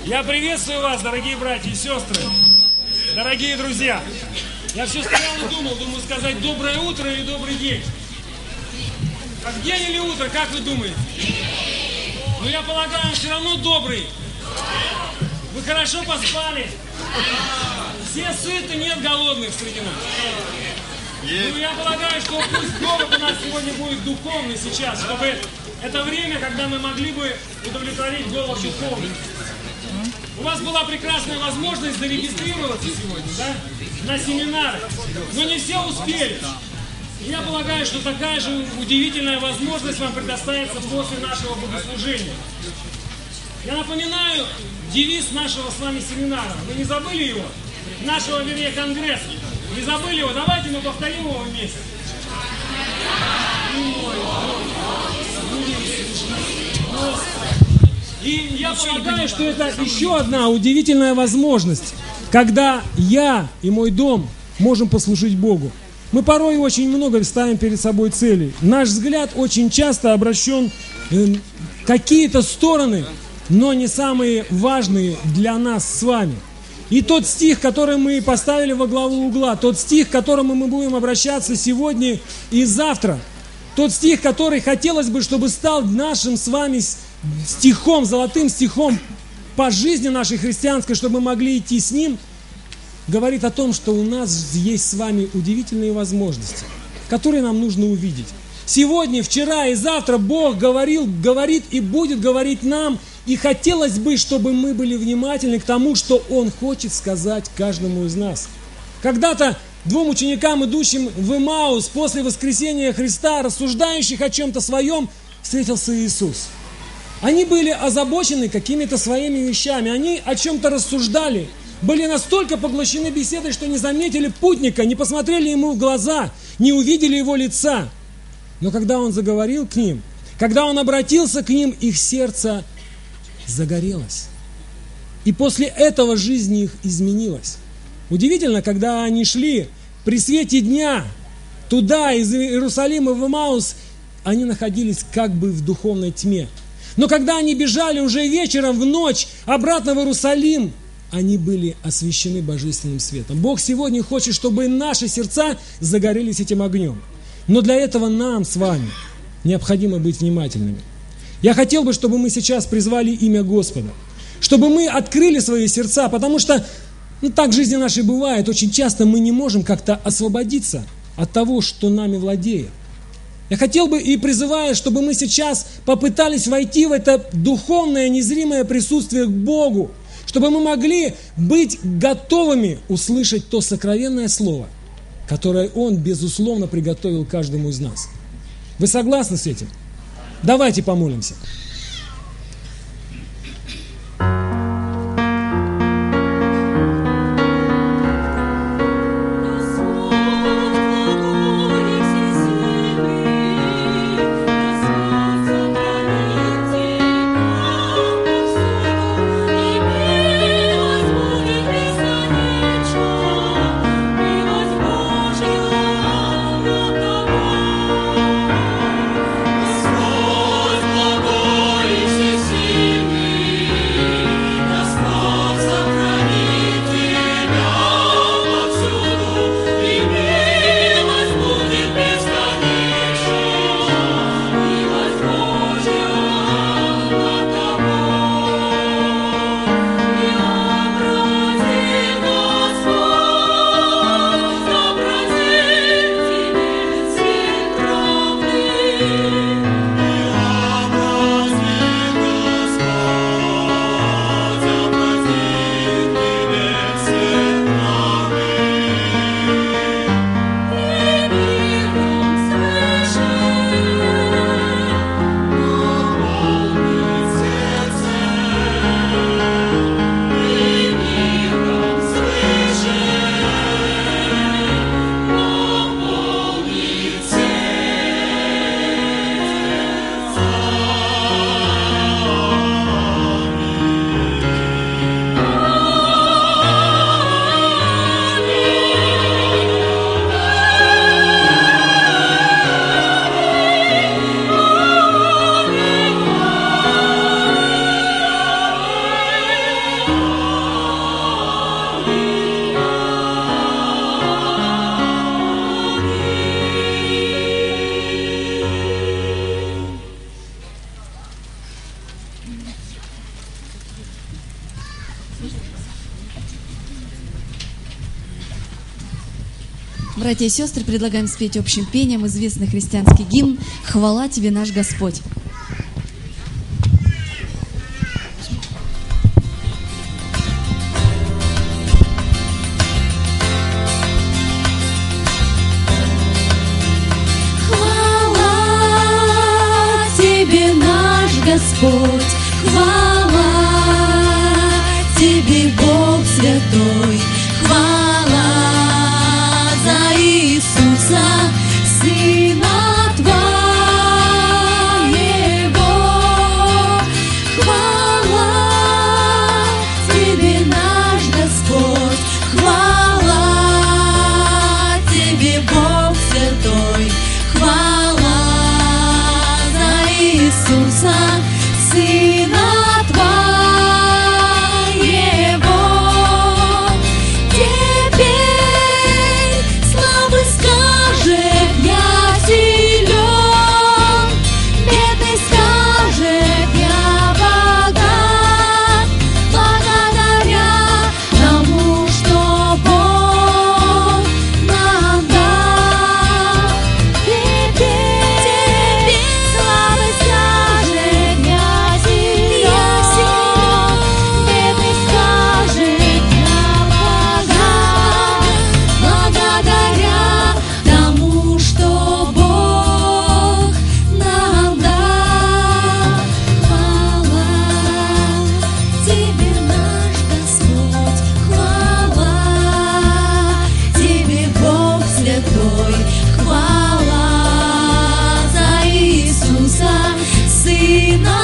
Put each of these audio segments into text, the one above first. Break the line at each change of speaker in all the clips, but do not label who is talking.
Я приветствую вас, дорогие братья и сестры, дорогие друзья. Я все стоял и думаю сказать доброе утро или добрый день. Как день или утро, как вы думаете? Но я полагаю, он все равно добрый. Вы хорошо поспали? Все сыты, нет голодных среди нас. Ну, я полагаю, что пусть голод у нас сегодня будет духовный сейчас, чтобы это время, когда мы могли бы удовлетворить голод духовный. У вас была прекрасная возможность зарегистрироваться сегодня, да, на семинары, но не все успели. И я полагаю, что такая же удивительная возможность вам предоставится после нашего богослужения. Я напоминаю девиз нашего с вами семинара. Вы не забыли его? Нашего, вернее, конгресса. Не забыли его? Давайте мы повторим его вместе. И я полагаю, что это еще одна удивительная возможность, когда я и мой дом можем послужить Богу. Мы порой очень много ставим перед собой целей. Наш взгляд очень часто обращен в какие-то стороны, но не самые важные для нас с вами. И тот стих, который мы поставили во главу угла, тот стих, к которому мы будем обращаться сегодня и завтра, тот стих, который хотелось бы, чтобы стал нашим с вами стихом, золотым стихом по жизни нашей христианской, чтобы мы могли идти с ним, говорит о том, что у нас есть с вами удивительные возможности, которые нам нужно увидеть. Сегодня, вчера и завтра Бог говорит и будет говорить нам, и хотелось бы, чтобы мы были внимательны к тому, что Он хочет сказать каждому из нас. Когда-то двум ученикам, идущим в Эмаус после воскресения Христа, рассуждающих о чем-то своем, встретился Иисус. Они были озабочены какими-то своими вещами, они о чем-то рассуждали, были настолько поглощены беседой, что не заметили путника, не посмотрели ему в глаза, не увидели его лица. Но когда он заговорил к ним, когда он обратился к ним, их сердце загорелось. И после этого жизнь их изменилась. Удивительно, когда они шли при свете дня туда, из Иерусалима в Эмаус, они находились как бы в духовной тьме. Но когда они бежали уже вечером, в ночь, обратно в Иерусалим, они были освящены божественным светом. Бог сегодня хочет, чтобы наши сердца загорелись этим огнем. Но для этого нам с вами необходимо быть внимательными. Я хотел бы, чтобы мы сейчас призвали имя Господа, чтобы мы открыли свои сердца, потому что так в жизни нашей бывает, очень часто мы не можем как-то освободиться от того, что нами владеет. Я хотел бы и призываю, чтобы мы сейчас попытались войти в это духовное, незримое присутствие к Богу, чтобы мы могли быть готовыми услышать то сокровенное слово, которое Он, безусловно, приготовил каждому из нас. Вы согласны с этим? Давайте помолимся.
Господь, Братья и сестры, предлагаем спеть общим пением известный христианский гимн «Хвала Тебе, наш Господь».
Хвала Тебе, наш Господь, хвала Тебе, Бог святой, хвала за Иисуса, Сына Твоего. Хвала Тебе, наш Господь, хвала Тебе, Бог святой, хвала за Иисуса, Сына Твоего. Теперь славы скажет: я силен, бедный скажет: я богат, благодаря тому, что Бог нам дал. Теперь славы скажет: я силен, бедный скажет: я богат, благодаря тому, что Бог нам дал. Хвала Тебе, наш Господь, хвала Тебе, Бог святой, хвала за Иисуса, Сына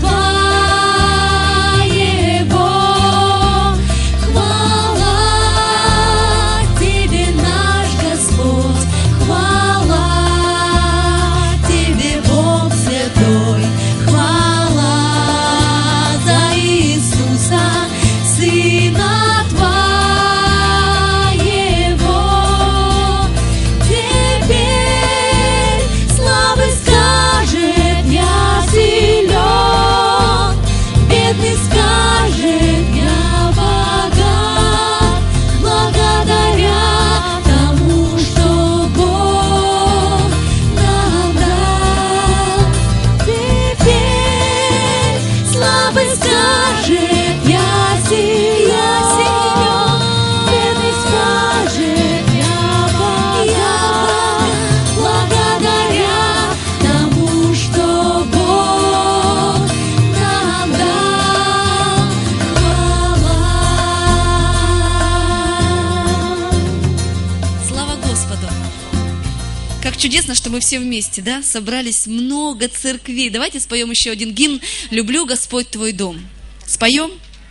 Твоего. Хвала Тебе, наш Господь, хвала Тебе, Бог святой, хвала за Иисуса, Сына Твоего. Теперь славы скажет: я силен, бедный скажет: я богат, благодаря тому, что Бог нам дал. Теперь славы скажет: я силен, бедный скажет: я богат, благодаря тому, что Бог нам дал. Хвала.
Слава Господу! Как чудесно, что мы все вместе, да? Собрались много церквей. Давайте споем еще один гимн «Люблю, Господь, Твой дом». Споем?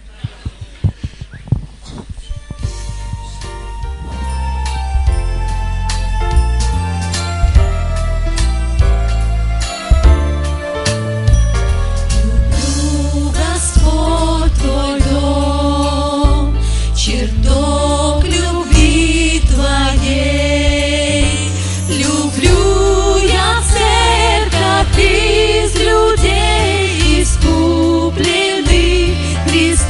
Люблю, Господь, Твой дом, чертог любви Твоей. Люблю я церковь из людей, искупленных Христом.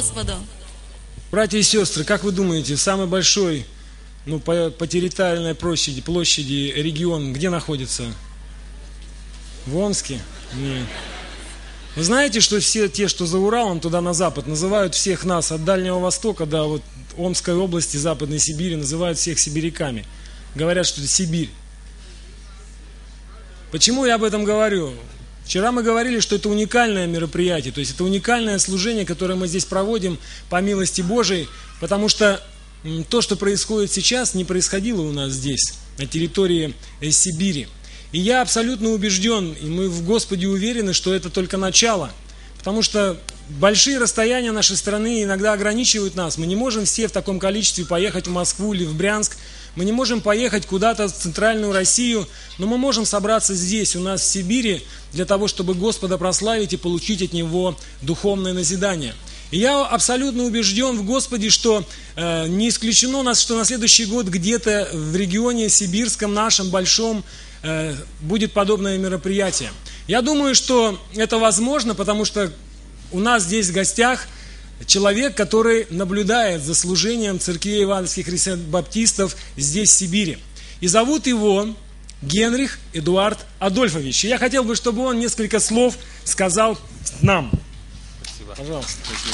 Господу.
Братья и сестры, как вы думаете, самый большой, по территориальной площади регион где находится? В Омске? Нет. Вы знаете, что все те, что за Уралом, туда на запад, называют всех нас от Дальнего Востока до вот Омской области, Западной Сибири, называют всех сибиряками. Говорят, что это Сибирь. Почему я об этом говорю? Вчера мы говорили, что это уникальное мероприятие, то есть это уникальное служение, которое мы здесь проводим по милости Божией, потому что то, что происходит сейчас, не происходило у нас здесь, на территории Сибири. И я абсолютно убежден, и мы в Господе уверены, что это только начало, потому что большие расстояния нашей страны иногда ограничивают нас. Мы не можем все в таком количестве поехать в Москву или в Брянск, мы не можем поехать куда-то в центральную Россию, но мы можем собраться здесь, у нас в Сибири, для того, чтобы Господа прославить и получить от Него духовное назидание. И я абсолютно убежден в Господе, что не исключено, что на следующий год где-то в регионе сибирском нашем большом будет подобное мероприятие. Я думаю, что это возможно, потому что у нас здесь в гостях человек, который наблюдает за служением церквей евангельских христиан-баптистов здесь, в Сибири. И зовут его Генрих Эдуард Адольфович. И я хотел бы, чтобы он несколько слов сказал нам.
Спасибо.
Пожалуйста.
Спасибо,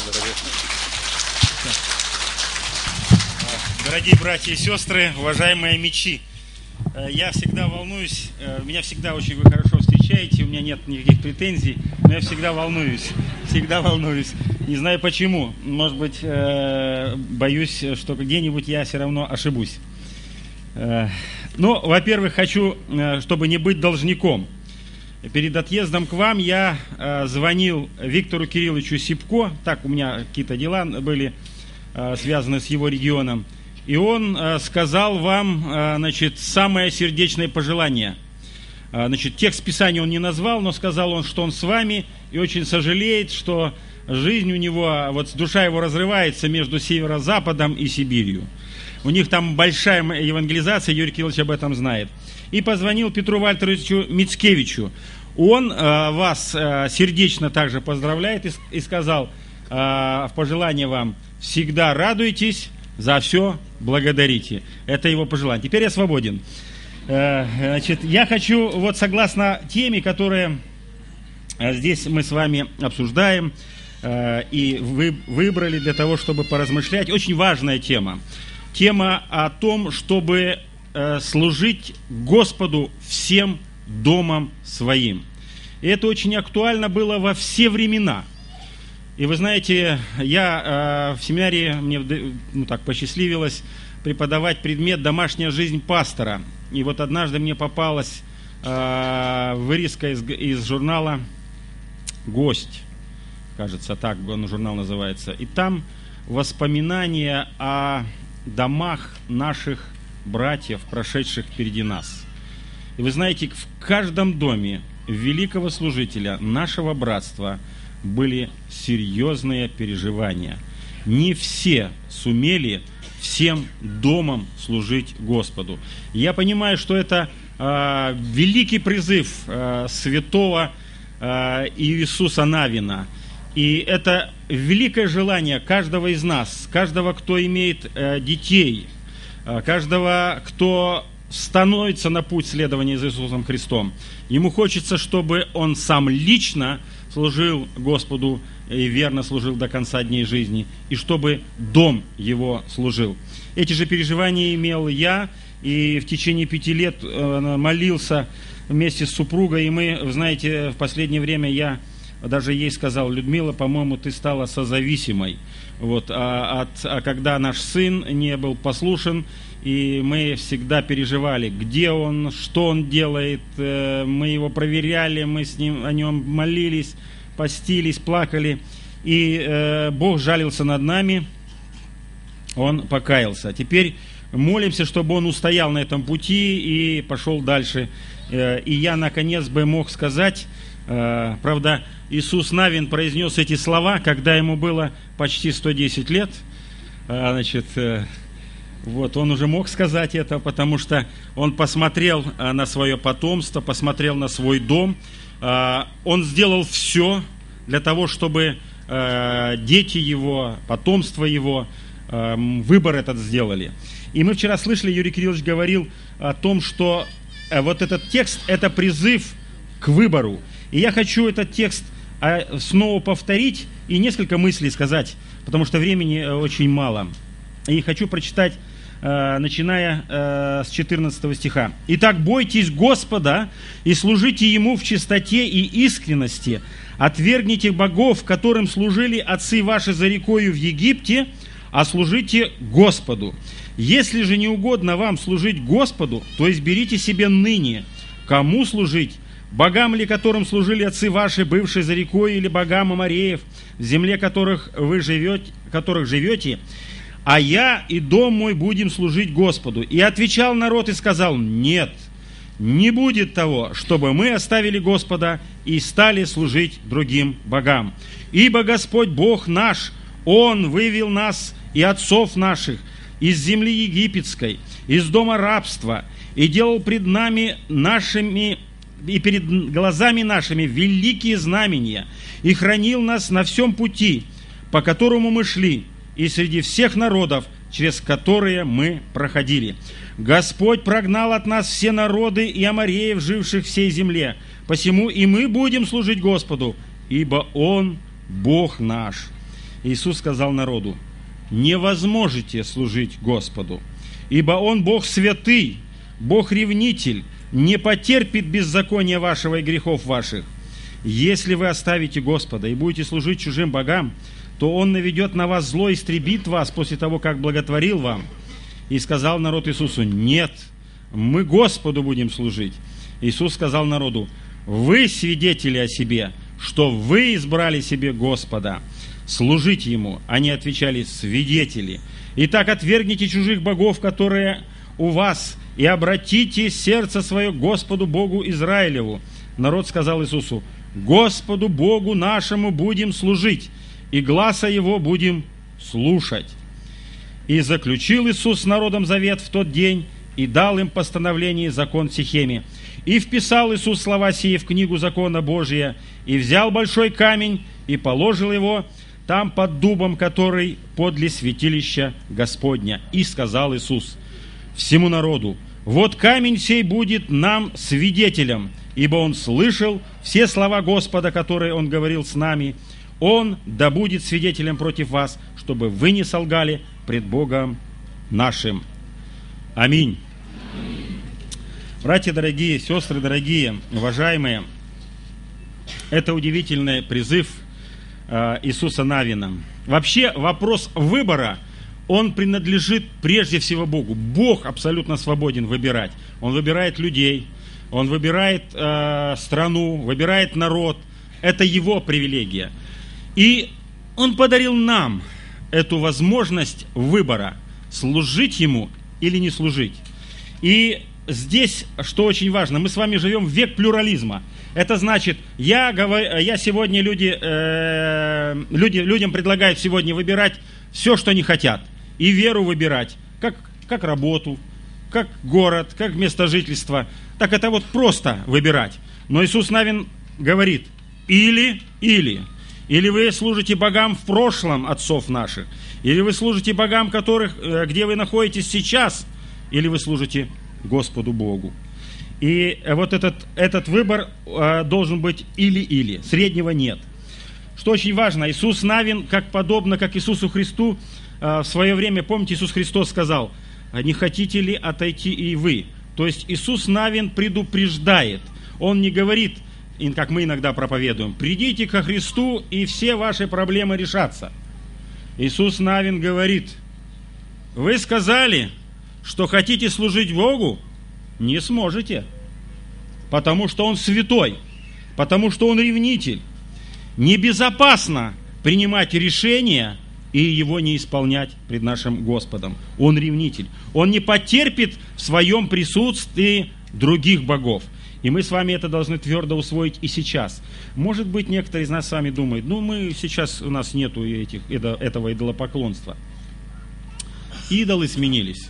дорогие братья и сестры, уважаемые мечи. Я всегда волнуюсь, меня всегда очень вы хорошо встречаете, у меня нет никаких претензий, но я всегда волнуюсь. Не знаю почему, может быть, боюсь, что где-нибудь я все равно ошибусь. Во-первых, хочу, чтобы не быть должником. Перед отъездом к вам я звонил Виктору Кирилловичу Сипко, так у меня какие-то дела были, связанные с его регионом, и он сказал вам, самое сердечное пожелание. Текст Писания он не назвал, но сказал он, что он с вами и очень сожалеет, что жизнь у него, душа его разрывается между северо-западом и Сибирью. У них там большая евангелизация, Юрий Кириллович об этом знает. И позвонил Петру Вальтеровичу Мицкевичу. Он вас сердечно также поздравляет и сказал в пожелание вам: всегда радуйтесь, за все благодарите. Это его пожелание. Теперь я свободен. Я хочу, согласно теме, которую здесь мы с вами обсуждаем и выбрали для того, чтобы поразмышлять, очень важная тема. Тема о том, чтобы служить Господу всем домом своим. И это очень актуально было во все времена. И вы знаете, я в семинарии, мне посчастливилось преподавать предмет «Домашняя жизнь пастора». И однажды мне попалась вырезка из журнала «Гость», кажется, так журнал называется. И там воспоминания о домах наших братьев, прошедших впереди нас. И вы знаете, в каждом доме великого служителя нашего братства были серьезные переживания. Не все сумели всем домом служить Господу. Я понимаю, что это великий призыв святого Иисуса Навина. И это великое желание каждого из нас, каждого, кто имеет детей, каждого, кто становится на путь следования за Иисусом Христом. Ему хочется, чтобы он сам лично служил Господу и верно служил до конца дней жизни, и чтобы дом его служил. Эти же переживания имел я, и в течение 5 лет молился вместе с супругой, и мы, знаете, в последнее время я даже ей сказал: Людмила, по-моему, ты стала созависимой. Когда наш сын не был послушен, и мы всегда переживали, где он, что он делает, мы его проверяли, мы с ним о нем молились, постились, плакали, и Бог жалился над нами, он покаялся. Теперь молимся, чтобы он устоял на этом пути и пошел дальше. И я, наконец, бы мог сказать, правда, Иисус Навин произнес эти слова, когда ему было почти 110 лет. Он уже мог сказать это, потому что он посмотрел на свое потомство, посмотрел на свой дом. Он сделал все для того, чтобы дети его, потомство его выбор этот сделали. И мы вчера слышали, Юрий Кириллович говорил о том, что вот этот текст – это призыв к выбору. И я хочу этот текст снова повторить и несколько мыслей сказать, потому что времени очень мало. И хочу прочитать, начиная с 14 стиха. «Итак, бойтесь Господа и служите Ему в чистоте и искренности. Отвергните богов, которым служили отцы ваши за рекою в Египте, а служите Господу. Если же не угодно вам служить Господу, то изберите себе ныне, кому служить, богам ли, которым служили отцы ваши, бывшие за рекой, или богам амореев, в земле которых живете, а я и дом мой будем служить Господу». И отвечал народ и сказал: «Нет, не будет того, чтобы мы оставили Господа и стали служить другим богам. Ибо Господь Бог наш, Он вывел нас и отцов наших из земли египетской, из дома рабства, и делал пред нами нашими и перед глазами нашими великие знамения, и хранил нас на всем пути, по которому мы шли, и среди всех народов, через которые мы проходили. Господь прогнал от нас все народы и амореев, живших в всей земле. Посему и мы будем служить Господу, ибо Он Бог наш». Иисус сказал народу: «Не возможете служить Господу, ибо Он Бог святый, Бог ревнитель, не потерпит беззакония вашего и грехов ваших. Если вы оставите Господа и будете служить чужим богам, то Он наведет на вас зло и истребит вас после того, как благотворил вам». И сказал народ Иисусу: «Нет, мы Господу будем служить». Иисус сказал народу: «Вы свидетели о себе, что вы избрали себе Господа. Служить Ему». Они отвечали: «Свидетели. Итак, отвергните чужих богов, которые у вас, и обратите сердце свое к Господу Богу Израилеву». Народ сказал Иисусу: «Господу Богу нашему будем служить, и гласа Его будем слушать». И заключил Иисус с народом завет в тот день, и дал им постановление и закон в Сихеме. И вписал Иисус слова сии в книгу закона Божия, и взял большой камень, и положил его там под дубом, который подле святилища Господня. И сказал Иисус всему народу: «Вот камень сей будет нам свидетелем, ибо он слышал все слова Господа, которые он говорил с нами. Он да будет свидетелем против вас, чтобы вы не солгали пред Богом нашим». Аминь. Братья дорогие, сестры дорогие, уважаемые, это удивительный призыв Иисуса Навина. Вообще вопрос выбора, он принадлежит прежде всего Богу. Бог абсолютно свободен выбирать. Он выбирает людей, Он выбирает страну, выбирает народ. Это Его привилегия. И Он подарил нам эту возможность выбора, служить Ему или не служить. И здесь, что очень важно, мы с вами живем в век плюрализма. Это значит, я сегодня людям предлагают сегодня выбирать все, что они хотят. И веру выбирать, как работу, как город, как место жительства. Так это вот просто выбирать. Но Иисус Навин говорит: или. Или вы служите богам в прошлом отцов наших, или вы служите богам, где вы находитесь сейчас, или вы служите Господу Богу. И вот этот выбор должен быть или. Среднего нет. Что очень важно, Иисус Навин, подобно как Иисусу Христу, в свое время, помните, Иисус Христос сказал: «Не хотите ли отойти и вы?» То есть Иисус Навин предупреждает. Он не говорит, как мы иногда проповедуем: «Придите ко Христу, и все ваши проблемы решатся». Иисус Навин говорит: «Вы сказали, что хотите служить Богу? Не сможете, потому что Он святой, потому что Он ревнитель. Небезопасно принимать решения и его не исполнять пред нашим Господом. Он ревнитель. Он не потерпит в своем присутствии других богов». И мы с вами это должны твердо усвоить и сейчас. Может быть, некоторые из нас с вами думают: у нас нету этого идолопоклонства. Идолы сменились.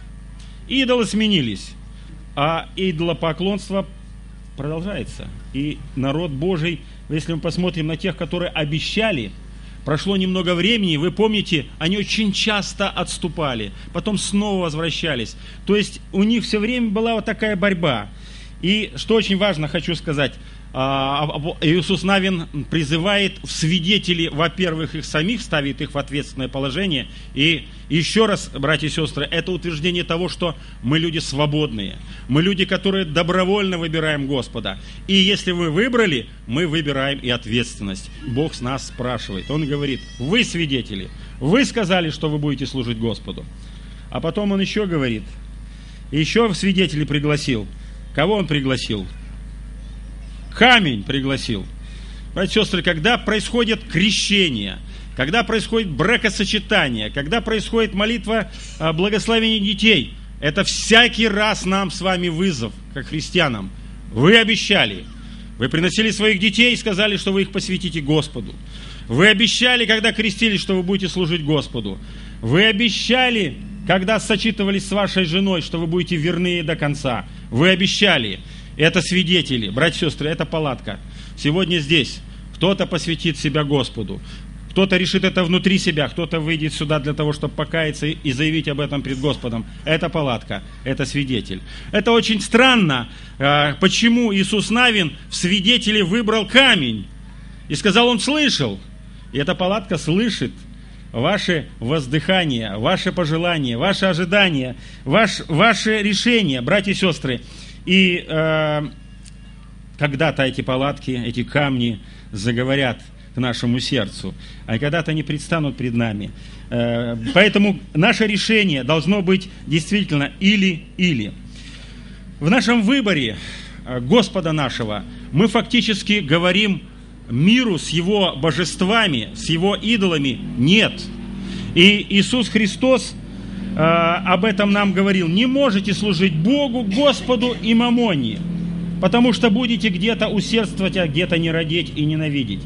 А идолопоклонство продолжается. И народ Божий, если мы посмотрим на тех, которые обещали прошло немного времени, вы помните, они очень часто отступали, потом снова возвращались. То есть у них все время была вот такая борьба. И что очень важно, хочу сказать, Иисус Навин призывает в свидетели, во-первых, их самих, ставит их в ответственное положение. И еще раз, братья и сестры, это утверждение того, что мы люди свободные. Мы люди, которые добровольно выбираем Господа. И если вы выбрали, мы выбираем и ответственность. Бог с нас спрашивает. Он говорит: вы свидетели, вы сказали, что вы будете служить Господу. А потом он еще говорит, еще в свидетели пригласил. Кого он пригласил? Камень пригласил. Братья и сестры, когда происходит крещение, когда происходит бракосочетание, когда происходит молитва благословения детей, это всякий раз нам с вами вызов, как христианам. Вы обещали, вы приносили своих детей и сказали, что вы их посвятите Господу. Вы обещали, когда крестились, что вы будете служить Господу. Вы обещали, когда сочетывались с вашей женой, что вы будете верны до конца. Вы обещали. Это свидетели, братья и сестры, это палатка. Сегодня здесь кто-то посвятит себя Господу, кто-то решит это внутри себя, кто-то выйдет сюда для того, чтобы покаяться и заявить об этом пред Господом. Это палатка, это свидетель. Это очень странно, почему Иисус Навин в свидетели выбрал камень. И сказал, он слышал. И эта палатка слышит ваши воздыхания, ваши пожелания, ваши ожидания, ваши решения, братья и сестры. И когда-то эти палатки, эти камни заговорят к нашему сердцу, а когда-то они предстанут пред нами. Поэтому наше решение должно быть действительно или-или. В нашем выборе Господа нашего мы фактически говорим миру с его божествами, с его идолами нет. И Иисус Христос об этом нам говорил: не можете служить Богу, Господу и мамоне, потому что будете где-то усердствовать, а где-то не родить и ненавидеть.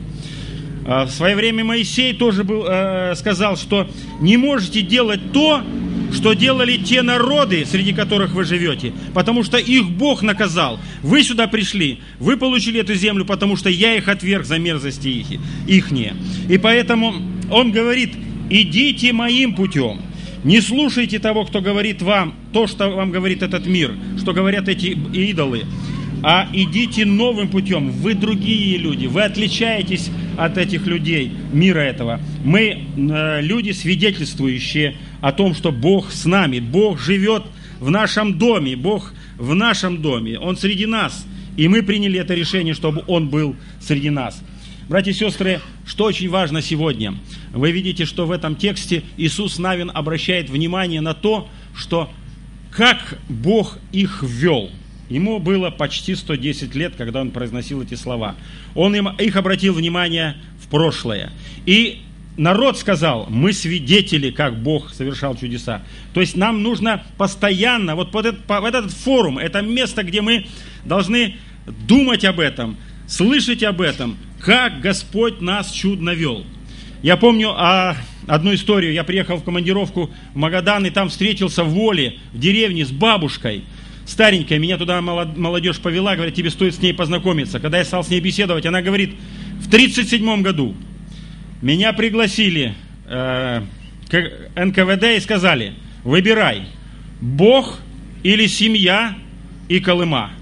В свое время Моисей тоже сказал, что не можете делать то, что делали те народы, среди которых вы живете, потому что их Бог наказал. Вы сюда пришли, вы получили эту землю, потому что я их отверг за мерзости ихние. И поэтому он говорит: идите моим путем. Не слушайте того, кто говорит вам то, что вам говорит этот мир, что говорят эти идолы, а идите новым путем. Вы другие люди, вы отличаетесь от этих людей, мира этого. Мы люди, свидетельствующие о том, что Бог с нами, Бог живет в нашем доме, Бог в нашем доме, Он среди нас. И мы приняли это решение, чтобы Он был среди нас. Братья и сестры, что очень важно сегодня? Вы видите, что в этом тексте Иисус Навин обращает внимание на то, что как Бог их ввел. Ему было почти 110 лет, когда он произносил эти слова. Он их обратил внимание в прошлое. И народ сказал: мы свидетели, как Бог совершал чудеса. То есть нам нужно постоянно, вот этот форум, это место, где мы должны думать об этом, слышать об этом, как Господь нас чудно вел. Я помню одну историю. Я приехал в командировку в Магадан, и там встретился в Воле, в деревне, с бабушкой старенькой. Меня туда молодежь повела, говорят, тебе стоит с ней познакомиться. Когда я стал с ней беседовать, она говорит: в 1937 году меня пригласили к НКВД и сказали: выбирай, Бог или семья и Колыма.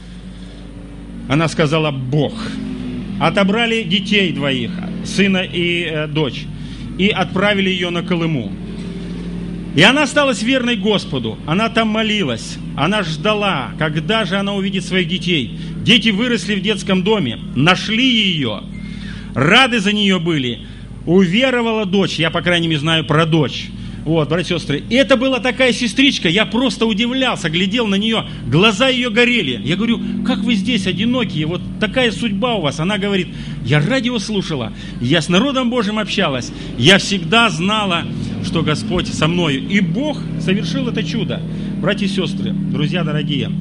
Она сказала: Бог. Отобрали детей двоих, сына и дочь, и отправили ее на Колыму. И она осталась верной Господу, она там молилась, она ждала, когда же она увидит своих детей. Дети выросли в детском доме, нашли ее, рады за нее были. Уверовала дочь, я, по крайней мере, знаю про дочь. Вот, братья и сестры, и это была такая сестричка, я просто удивлялся, глядел на нее, глаза ее горели. Я говорю: как вы здесь одинокие, вот такая судьба у вас. Она говорит: я радио слушала, я с народом Божьим общалась, я всегда знала, что Господь со мною. И Бог совершил это чудо. Братья и сестры, друзья дорогие,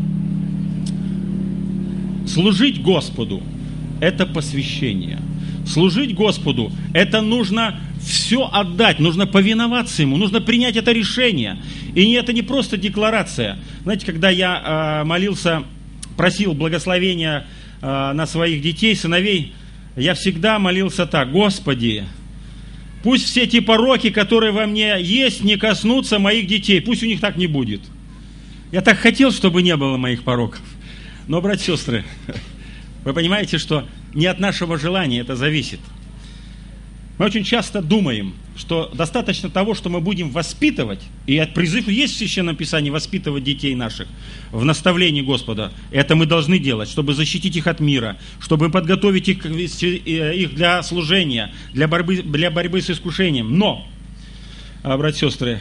служить Господу – это посвящение. Служить Господу – это нужно все отдать, нужно повиноваться Ему, нужно принять это решение. И это не просто декларация. Знаете, когда я молился, просил благословения на своих детей, сыновей, я всегда молился так: Господи, Пусть все те пороки, которые во мне есть, не коснутся моих детей. Пусть у них так не будет. Я так хотел, чтобы не было моих пороков. Но, братья и сестры, вы понимаете, что не от нашего желания это зависит. Мы очень часто думаем, что достаточно того, что мы будем воспитывать, и призыв есть в Священном Писании воспитывать детей наших в наставлении Господа. Это мы должны делать, чтобы защитить их от мира, чтобы подготовить их для служения, для борьбы с искушением. Но, братья и сестры,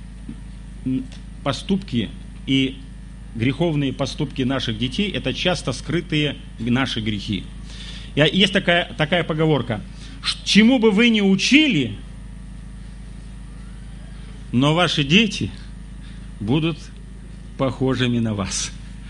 поступки и греховные поступки наших детей – это часто скрытые наши грехи. Есть такая поговорка: чему бы вы ни учили, но ваши дети будут похожими на вас.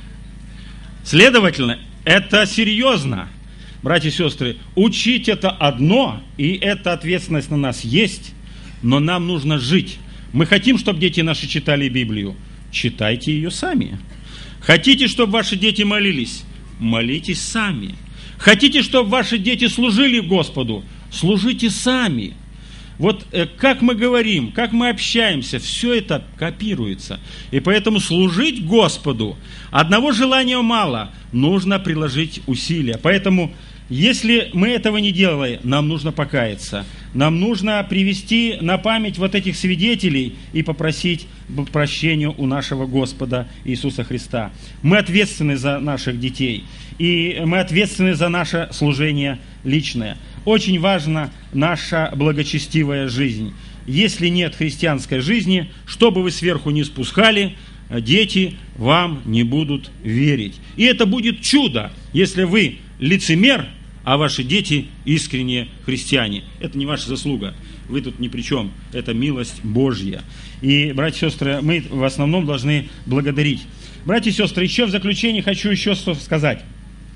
Следовательно, это серьезно. Братья и сестры, учить это одно, и эта ответственность на нас есть, но нам нужно жить. Мы хотим, чтобы дети наши читали Библию. Читайте ее сами. Хотите, чтобы ваши дети молились? Молитесь сами. Хотите, чтобы ваши дети служили Господу? Служите сами. Вот как мы говорим, как мы общаемся, все это копируется. И поэтому служить Господу одного желания мало, нужно приложить усилия. Поэтому, если мы этого не делаем, нам нужно покаяться. Нам нужно привести на память вот этих свидетелей и попросить прощения у нашего Господа Иисуса Христа. Мы ответственны за наших детей, и мы ответственны за наше служение личное. Очень важна наша благочестивая жизнь. Если нет христианской жизни, что бы вы сверху ни спускали, дети вам не будут верить. И это будет чудо, если вы лицемер, а ваши дети искренние христиане. Это не ваша заслуга. Вы тут ни при чем. Это милость Божья. И, братья и сестры, мы в основном должны благодарить. Братья и сестры, еще в заключение хочу еще что сказать.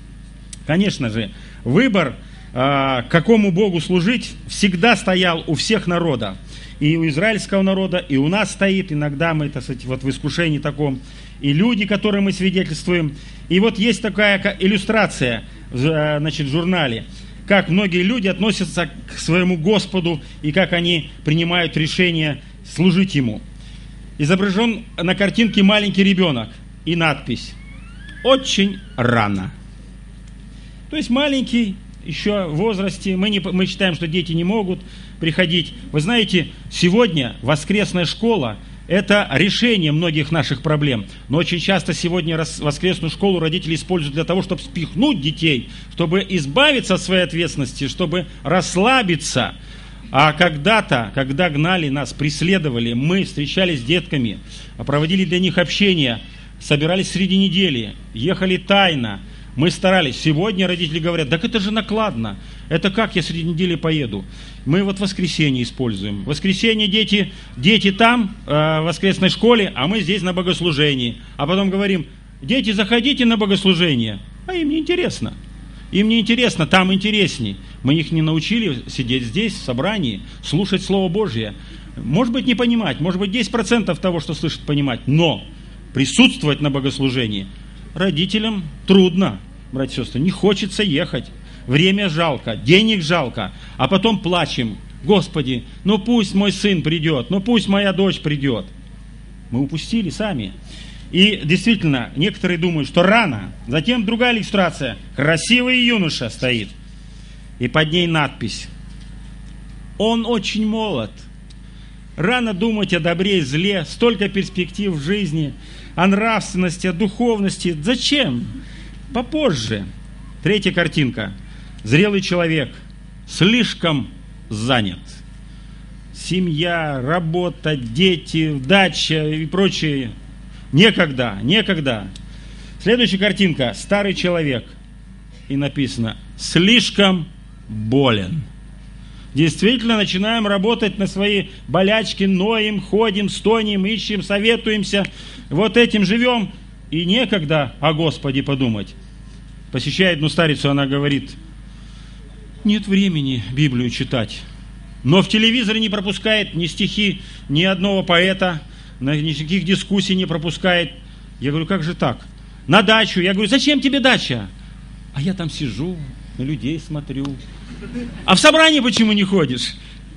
Конечно же, выбор, какому Богу служить, всегда стоял у всех народов. И у израильского народа, и у нас стоит. Иногда мы, так сказать, вот в искушении таком. И люди, которым мы свидетельствуем. И вот есть такая иллюстрация, значит, в журнале, как многие люди относятся к своему Господу и как они принимают решение служить Ему. Изображен на картинке маленький ребенок и надпись «Очень рано». То есть маленький, еще в возрасте, мы считаем, что дети не могут приходить. Вы знаете, сегодня воскресная школа – это решение многих наших проблем. Но очень часто сегодня воскресную школу родители используют для того, чтобы спихнуть детей, чтобы избавиться от своей ответственности, чтобы расслабиться. А когда-то, когда гнали нас, преследовали, мы встречались с детками, проводили для них общение, собирались среди недели, ехали тайно. Мы старались. Сегодня родители говорят: так это же накладно. Это как я среди недели поеду? Мы вот воскресенье используем. В воскресенье дети там, в воскресной школе, а мы здесь на богослужении. А потом говорим: дети, заходите на богослужение. А им не интересно. Им не интересно, там интересней. Мы их не научили сидеть здесь, в собрании, слушать Слово Божье. Может быть, не понимать, может быть, 10% того, что слышат, понимать. Но присутствовать на богослужении родителям трудно. Братья и сестры, не хочется ехать. Время жалко, денег жалко. А потом плачем: Господи, ну пусть мой сын придет, ну пусть моя дочь придет. Мы упустили сами. И действительно, некоторые думают, что рано. Затем другая иллюстрация. Красивый юноша стоит. И под ней надпись: он очень молод. Рано думать о добре и зле, столько перспектив в жизни, о нравственности, о духовности. Зачем? Попозже. Третья картинка. Зрелый человек слишком занят. Семья, работа, дети, дача и прочее. Некогда. Следующая картинка. Старый человек. И написано: слишком болен. Действительно, начинаем работать на свои болячки, ноем, ходим, стонем, ищем, советуемся. Вот этим живем. И некогда о Господе подумать. Посещает одну старицу, она говорит: нет времени Библию читать. Но в телевизоре не пропускает ни стихи ни одного поэта, никаких дискуссий не пропускает. Я говорю: как же так? На дачу. Я говорю: зачем тебе дача? А я там сижу, на людей смотрю. А в собрание почему не ходишь?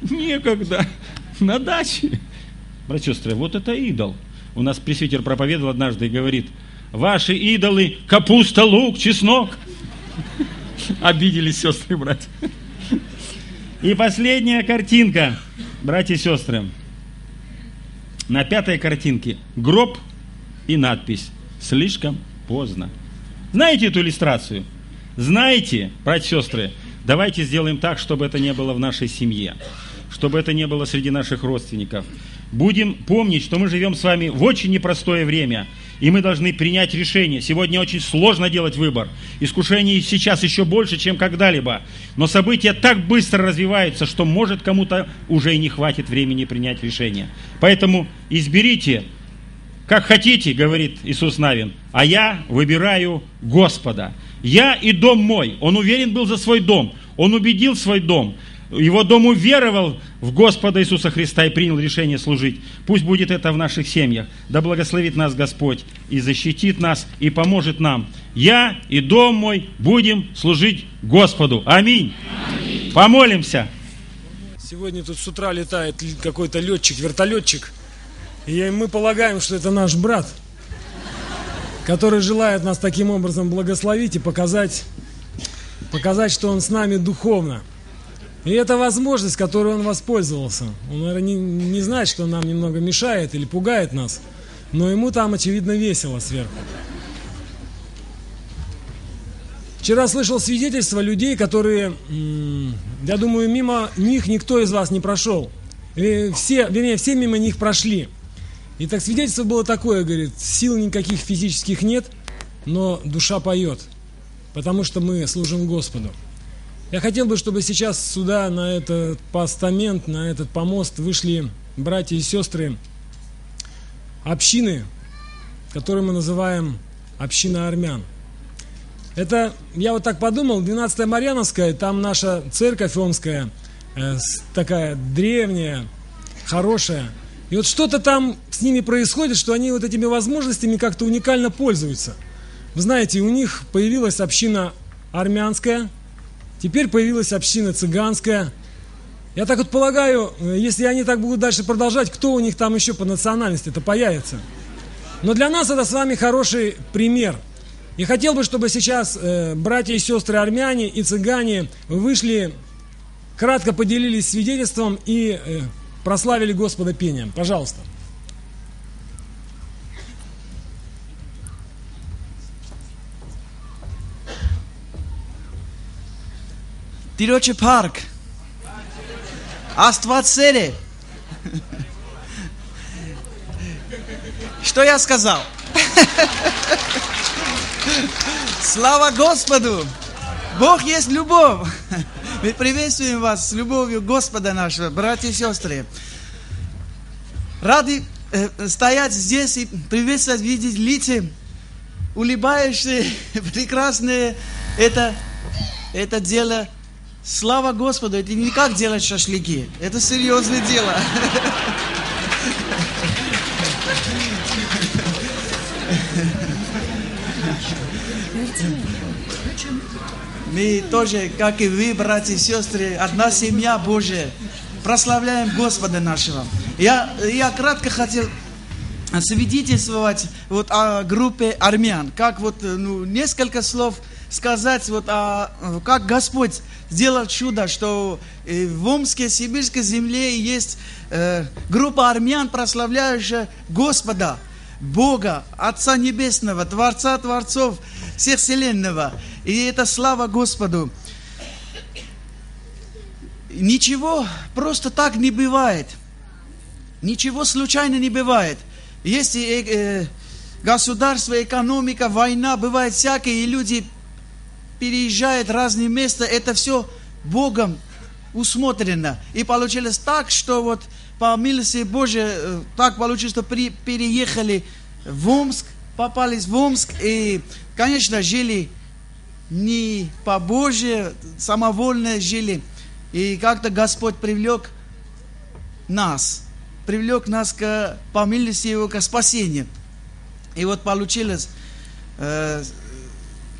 Некогда. На даче. Братья и сестры, вот это идол. У нас пресвитер проповедовал однажды и говорит: ваши идолы – капуста, лук, чеснок. Обиделись сестры, братья. И последняя картинка, братья и сестры. На 5-й картинке гроб и надпись «Слишком поздно». Знаете эту иллюстрацию? Знаете, братья и сестры? Давайте сделаем так, чтобы это не было в нашей семье, чтобы это не было среди наших родственников. Будем помнить, что мы живем с вами в очень непростое время, и мы должны принять решение. Сегодня очень сложно делать выбор. Искушений сейчас еще больше, чем когда-либо. Но события так быстро развиваются, что, может, кому-то уже и не хватит времени принять решение. Поэтому изберите, как хотите, говорит Иисус Навин, а я выбираю Господа. Я и дом мой. Он уверен был за свой дом. Он убедил свой дом. Его дом уверовал в Господа Иисуса Христа и принял решение служить. Пусть будет это в наших семьях. Да благословит нас Господь и защитит нас и поможет нам. Я и дом мой будем служить Господу. Аминь. Аминь. Помолимся.
Сегодня тут с утра летает какой-то летчик, вертолетчик. И мы полагаем, что это наш брат, который желает нас таким образом благословить и показать, что он с нами духовно. И это возможность, которой он воспользовался. Он, наверное, не знает, что он нам немного мешает или пугает нас, но ему там, очевидно, весело сверху. Вчера слышал свидетельства людей, которые, я думаю, мимо них никто из вас не прошел. Все мимо них прошли. И так свидетельство было такое, говорит: сил никаких физических нет, но душа поет, потому что мы служим Господу. Я хотел бы, чтобы сейчас сюда, на этот постамент, на этот помост вышли братья и сестры общины, которую мы называем община армян. Это, я вот так подумал, 12-я Марьяновская, там наша церковь омская, такая древняя, хорошая. И вот что-то там с ними происходит, что они вот этими возможностями как-то уникально пользуются. Вы знаете, у них появилась община армянская, теперь появилась община цыганская. Я так вот полагаю, если они так будут дальше продолжать, кто у них там еще по национальности-то появится. Но для нас это с вами хороший пример. И хотел бы, чтобы сейчас братья и сестры армяне и цыгане вышли, кратко поделились свидетельством и прославили Господа пением. Пожалуйста.
Тироче парк. Аствацере. Что я сказал? Слава Господу! Бог есть любовь. Мы приветствуем вас с любовью Господа нашего, братья и сестры. Рады стоять здесь и приветствовать, видеть лица, улыбающиеся, прекрасные. Это дело. Слава Господу, это не как делать шашлыки, это серьезное дело. Мы тоже, как и вы, братья и сестры, одна семья Божия, прославляем Господа нашего. Я кратко хотел свидетельствовать вот о группе армян, как вот несколько слов сказать, вот как Господь сделал чудо, что в Омской, сибирской земле есть группа армян, прославляющая Господа, Бога, Отца Небесного, Творца Творцов, всех вселенного. И это слава Господу. Ничего просто так не бывает. Ничего случайно не бывает. Если государство, экономика, война, бывает всякое, и люди переезжают в разные места, это все Богом усмотрено. И получилось так, что вот по милости Божией так получилось, что переехали в Омск, попались в Омск и, конечно, жили не по Божьей, самовольно жили. И как-то Господь привлек нас по милости Его к спасению. И вот получилось,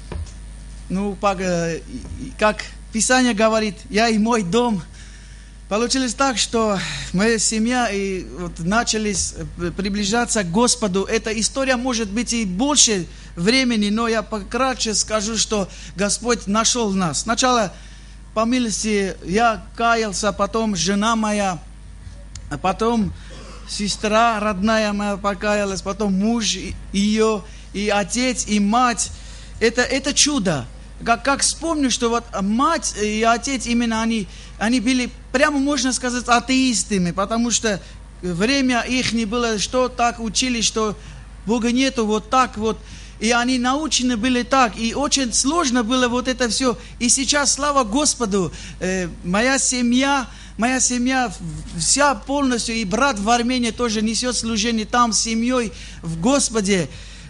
как Писание говорит, я и мой дом Получилось так, что моя семья и вот начались приближаться к Господу. Эта история может быть и больше времени, но я пократче скажу, что Господь нашел нас. Сначала, по милости, я каялся, потом жена моя, а потом сестра родная моя покаялась, потом муж ее, и отец, и мать. Это чудо. Как вспомню, что вот мать и отец, именно они были, прямо можно сказать, атеистами, потому что время их не было, что так учили, что Бога нету, вот так вот. И они научены были так, и очень сложно было вот это все. И сейчас, слава Господу, моя семья вся полностью, и брат в Армении тоже несет служение там с семьей в Господе.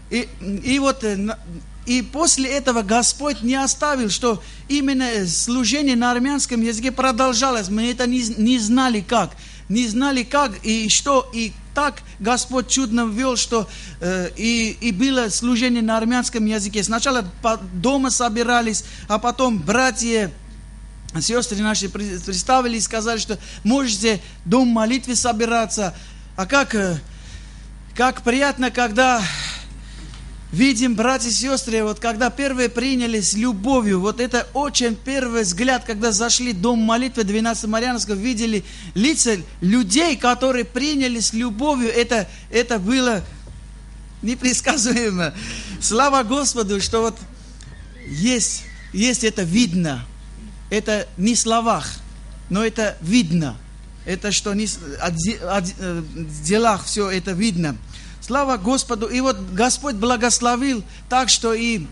И после этого Господь не оставил, что именно служение на армянском языке продолжалось. Мы это не знали как. Не знали как и что. И так Господь чудно ввел, что и было служение на армянском языке. Сначала дома собирались, а потом братья, сестры наши представили и сказали, что можете дом молитвы собираться. А как приятно, когда видим, братья и сестры, вот когда первые приняли с любовью, вот это очень первый взгляд, когда зашли в дом молитвы 12 Марьяновского, видели лица людей, которые приняли с любовью, это было непредсказуемо. Слава Господу, что вот есть это видно. Это не в словах, но это видно. Это что не в делах все это видно. Слава Господу. И вот Господь благословил так, что и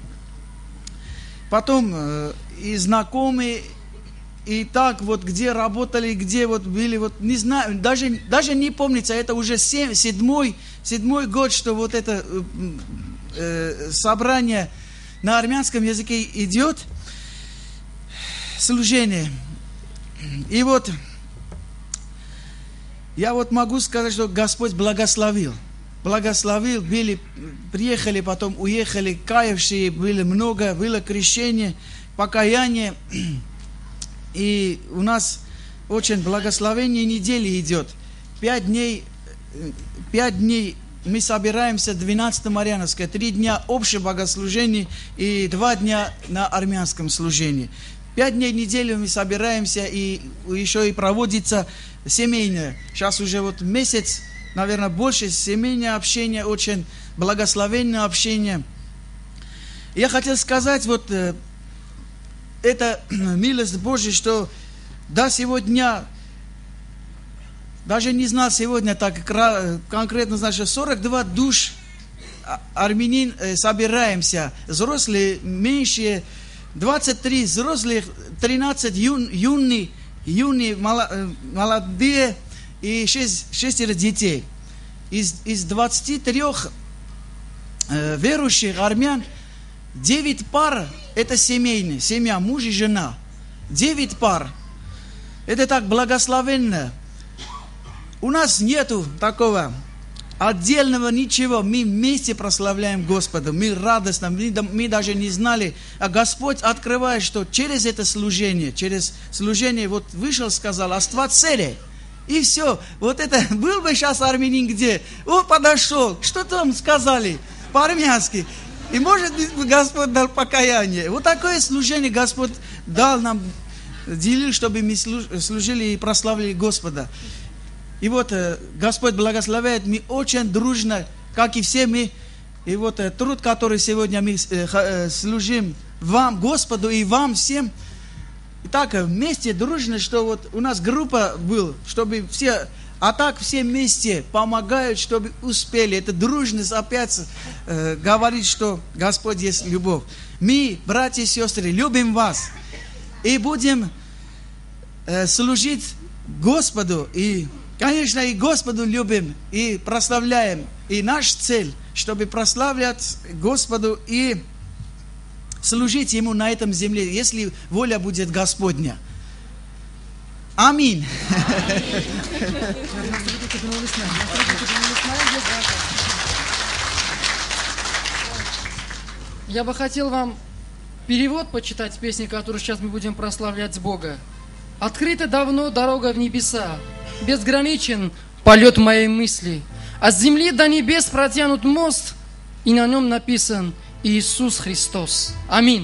потом и знакомые, и так вот, где работали, где вот были, вот не знаю, даже не помнится, это уже седьмой год, что вот это собрание на армянском языке идет, служение. И вот я вот могу сказать, что Господь благословил, приехали, потом уехали, каявшие были много, было крещение, покаяние. И у нас очень благословение недели идет. 5 дней мы собираемся 12 Марьяновское, 3 дня общее богослужение и 2 дня на армянском служении. 5 дней недели мы собираемся, и еще и проводится семейное. Сейчас уже вот месяц, наверное, больше семейное общение, очень благословенное общение. Я хотел сказать, вот это милость Божья, что до сегодня, даже не знал сегодня так конкретно, значит, 42 душ армянин собираемся, взрослые меньшие, 23 взрослых, 13 юные, молодые и 6 детей. Из 23 верующих армян 9 пар это семейные, семья, муж и жена. 9 пар. Это так благословенно. У нас нету такого отдельного ничего. Мы вместе прославляем Господа. Мы радостно, мы даже не знали. А Господь открывает, что через это служение, вот вышел, сказал, оставаться цели. И все. Вот это, был бы сейчас армянин где? Он подошел, что там сказали по-армянски. И может быть Господь дал покаяние. Вот такое служение Господь дал нам, делил, чтобы мы служили и прославили Господа. И вот Господь благословляет, мы очень дружно, как и все мы. И вот труд, который сегодня мы служим вам, Господу, и вам всем. И так вместе дружно, что вот у нас группа была, чтобы все, а так все вместе помогают, чтобы успели. Это дружность опять говорит, что Господь есть любовь. Мы, братья и сестры, любим вас и будем служить Господу. И, конечно, и Господу любим, и прославляем. И наша цель, чтобы прославлять Господу и служить Ему на этом земле, если воля будет Господня. Аминь.
Я бы хотел вам перевод почитать с песни, которую сейчас мы будем прославлять с Бога. Открыта давно дорога в небеса, безграничен полет моей мысли. От земли до небес протянут мост, и на нем написан Иисус Христос. Аминь.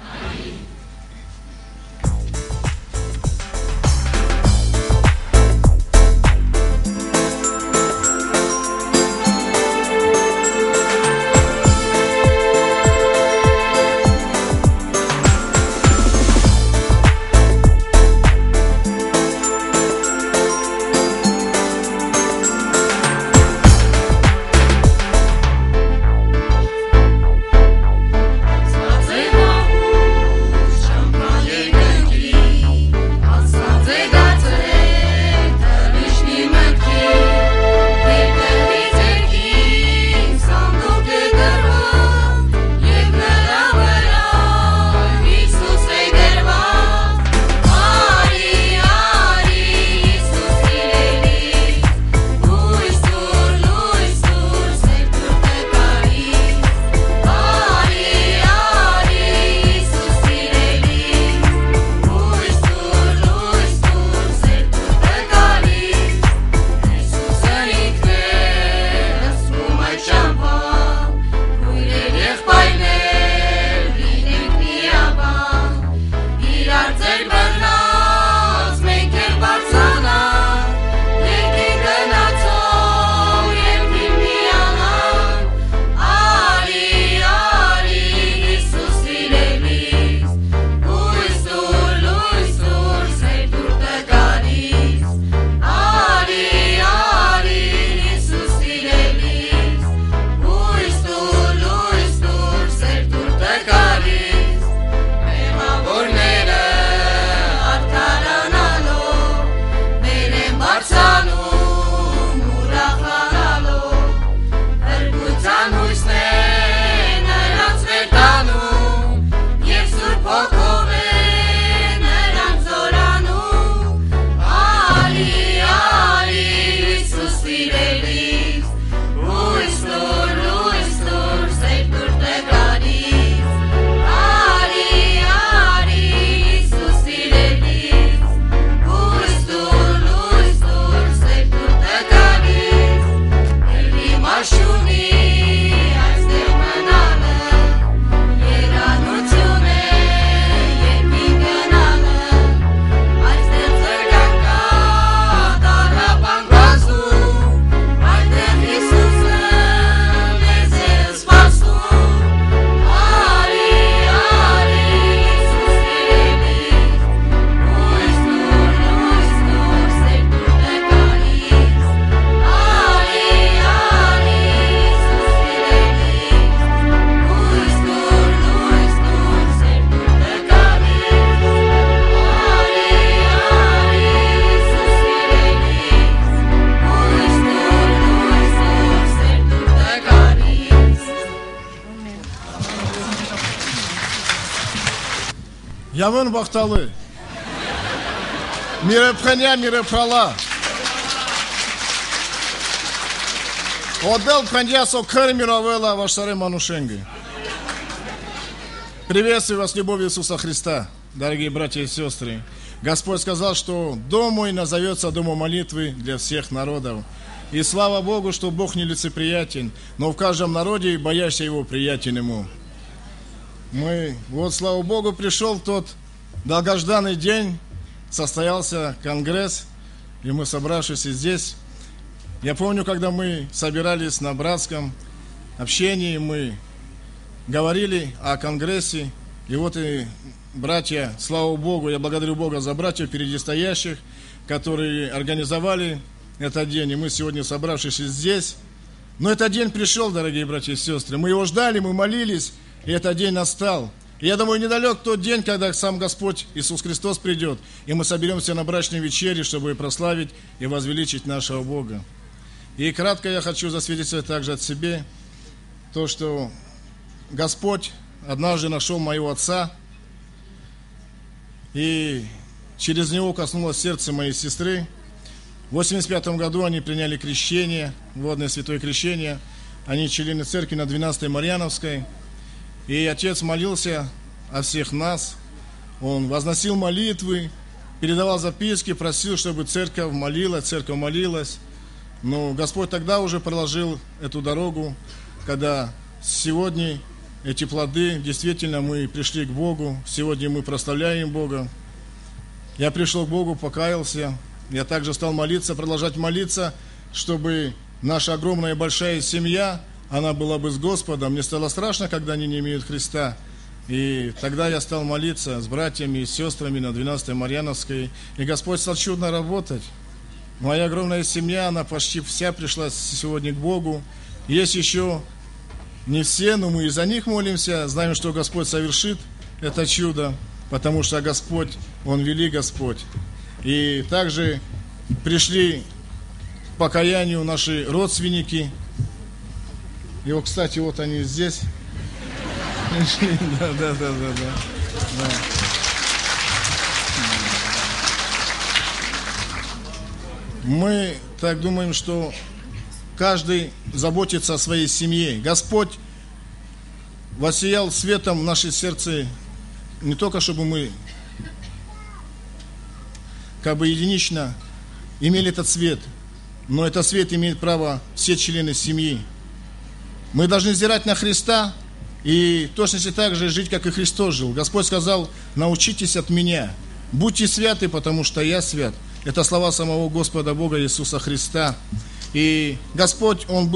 Явын бақталы, мирепхеня мирепхала. Отдел пхеньясо кэр мировела вашаре манушенги. Приветствую вас, любовь Иисуса Христа, дорогие братья и сестры. Господь сказал, что дом мой назовется домом молитвы для всех народов. И слава Богу, что Бог не лицеприятен, но в каждом народе, боящийся Его, приятен Ему. Слава Богу, пришел тот долгожданный день, состоялся конгресс, и мы, собравшись здесь, я помню, когда мы собирались на братском общении, мы говорили о конгрессе, и вот и братья, слава Богу, я благодарю Бога за братьев впереди стоящих, которые организовали этот день, и мы сегодня, собравшись здесь, но этот день пришел, дорогие братья и сестры, мы его ждали, мы молились, и этот день настал. И я думаю, недалек тот день, когда сам Господь Иисус Христос придет, и мы соберемся на брачной вечере, чтобы прославить и возвеличить нашего Бога. И кратко я хочу засвидетельствовать также от себя, то, что Господь однажды нашел моего отца, и через него коснулось сердце моей сестры. В 1985 году они приняли крещение, водное святое крещение. Они члены церкви на 12-й Марьяновской. И отец молился о всех нас. Он возносил молитвы передавал записки, просил, чтобы церковь молилась. Но Господь тогда уже проложил эту дорогу, когда сегодня эти плоды, действительно мы пришли к Богу, сегодня мы прославляем Бога. Я пришел к Богу, покаялся, я также стал молиться, продолжать молиться, чтобы наша огромная большая семья, она была бы с Господом. Мне стало страшно, когда они не имеют Христа. И тогда я стал молиться с братьями и сестрами на 12-й Марьяновской. И Господь стал чудно работать. Моя огромная семья, она почти вся пришла сегодня к Богу. Есть еще не все, но мы и за них молимся. Знаем, что Господь совершит это чудо, потому что Господь, Он велик Господь. И также пришли к покаянию наши родственники. И вот, кстати, вот они здесь. Да. Мы так думаем, что каждый заботится о своей семье. Господь воссиял светом в наши сердца, не только чтобы мы как бы единично имели этот свет, но этот свет имеет право все члены семьи. Мы должны взирать на Христа и точно так же жить, как и Христос жил. Господь сказал: научитесь от меня, будьте святы, потому что я свят. Это слова самого Господа Бога Иисуса Христа. И Господь, Он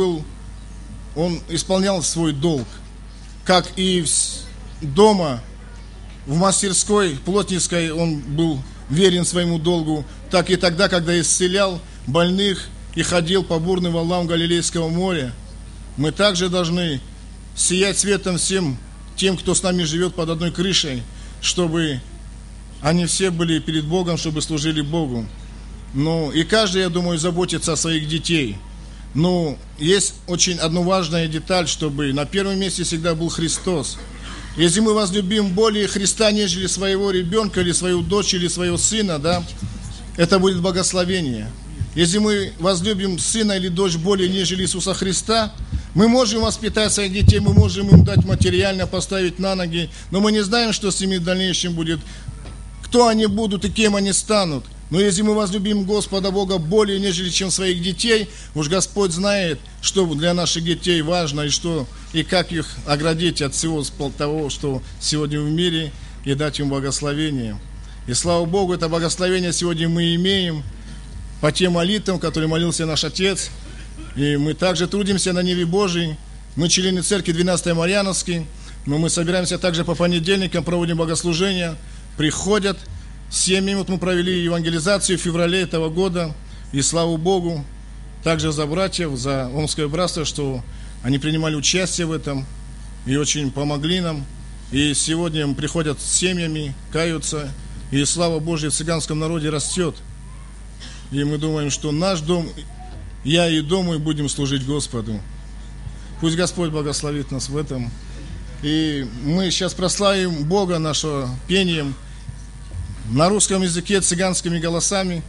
исполнял свой долг, как и дома, в мастерской плотницкой Он был верен своему долгу, так и тогда, когда исцелял больных и ходил по бурным волнам Галилейского моря. Мы также должны сиять светом всем тем, кто с нами живет под одной крышей, чтобы они все были перед Богом, чтобы служили Богу. Ну, и каждый, я думаю, заботится о своих детей. Но есть очень одна важная деталь, чтобы на первом месте всегда был Христос. Если мы возлюбим более Христа, нежели своего ребенка, или свою дочь, или своего сына, да, это будет благословение. Если мы возлюбим сына или дочь более, нежели Иисуса Христа, мы можем воспитать своих детей, мы можем им дать материально, поставить на ноги, но мы не знаем, что с ними в дальнейшем будет, кто они будут и кем они станут. Но если мы возлюбим Господа Бога более, нежели чем своих детей, уж Господь знает, что для наших детей важно, и как их оградить от всего того, что сегодня в мире, и дать им благословение. И слава Богу, это благословение сегодня мы имеем по тем молитвам, которые молился наш Отец. И мы также трудимся на Ниве Божией. Мы члены церкви 12-й Марьяновской, но мы собираемся также по понедельникам, проводим богослужения, приходят семьи. Вот мы провели евангелизацию в феврале этого года, и слава Богу, также за братьев, за Омское братство, что они принимали участие в этом и очень помогли нам. И сегодня приходят с семьями, каются, и слава Божья в цыганском народе растет. И мы думаем, что наш дом, я и дом мой будем служить Господу. Пусть Господь благословит нас в этом. И мы сейчас прославим Бога нашего пением на русском языке, цыганскими голосами.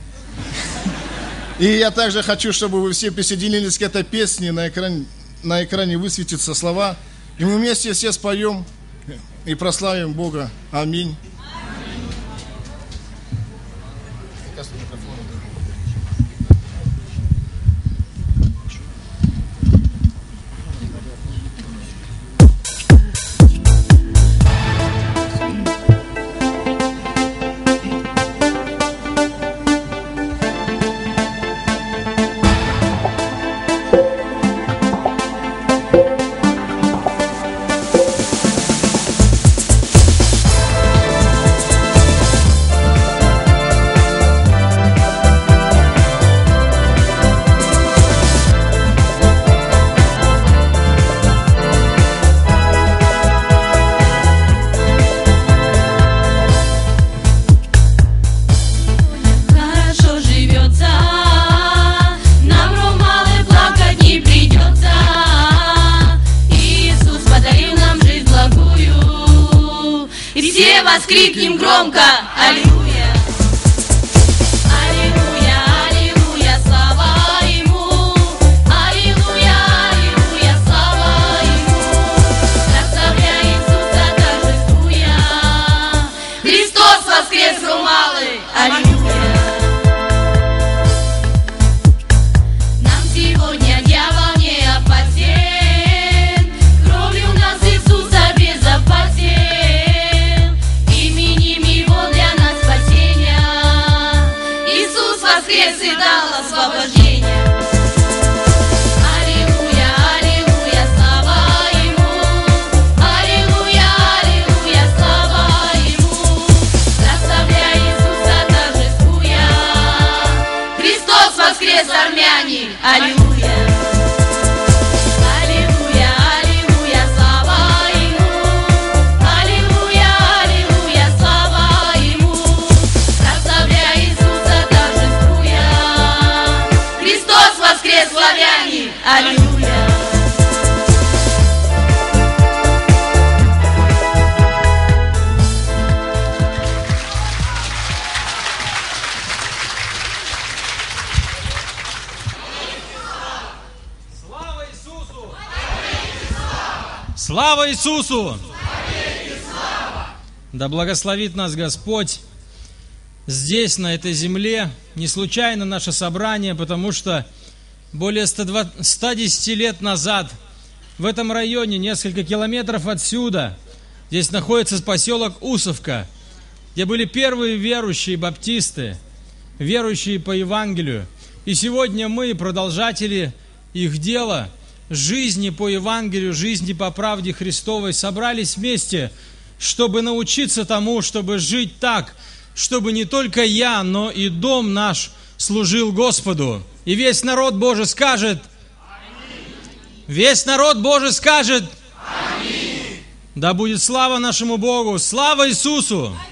И я также хочу, чтобы вы все присоединились к этой песне. На экране высветятся слова. И мы вместе все споем и прославим Бога. Аминь.
Воскликнем громко: аллилуйя! Аллилуйя, аллилуйя, слава Ему! Аллилуйя, аллилуйя, слава Ему! Прославляй Иисуса, торжествуя! Христос воскрес, малый, аллилуйя. Нам сегодня дьявол не опасен, кровью нас Иисуса безопасен, именем Его для нас спасения. Иисус воскрес и дал освобождение. Армяне, аллилуйя, аллилуйя, аллилуйя, слава Ему, аллилуйя, аллилуйя, слава Ему, прославляя Иисуса торжествуя, Христос воскрес, славяне, аллилуйя.
Слава Иисусу! Да благословит нас Господь здесь, на этой земле. Не случайно наше собрание, потому что более 110 лет назад в этом районе, несколько километров отсюда, здесь находится поселок Усовка, где были первые верующие баптисты, верующие по Евангелию. И сегодня мы, продолжатели их дела, жизни по Евангелию, жизни по правде Христовой, собрались вместе, чтобы научиться тому, чтобы жить так, чтобы не только я, но и дом наш служил Господу. И весь народ Божий скажет: аминь. Весь народ Божий скажет: аминь. Да будет слава нашему Богу, слава Иисусу! Аминь.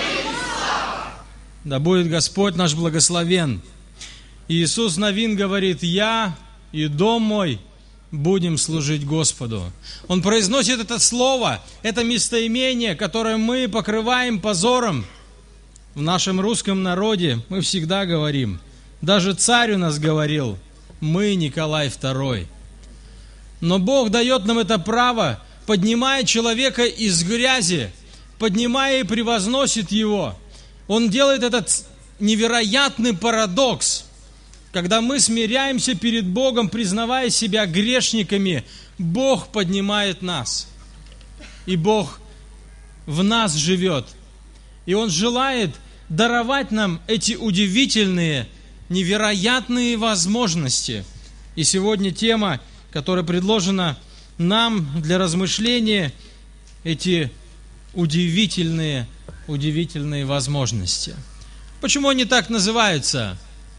Да будет Господь наш благословен. И Иисус Навин говорит: я и дом мой будем служить Господу. Он произносит это слово, это местоимение, которое мы покрываем позором. В нашем русском народе мы всегда говорим, даже царь у нас говорил: мы Николай II. Но Бог дает нам это право, поднимая человека из грязи, поднимая и превозносит его. Он делает этот невероятный парадокс. Когда мы смиряемся перед Богом, признавая себя грешниками, Бог поднимает нас. И Бог в нас живет. И Он желает даровать нам эти удивительные, невероятные возможности. И сегодня тема, которая предложена нам для размышления, эти удивительные возможности. Почему они так называются?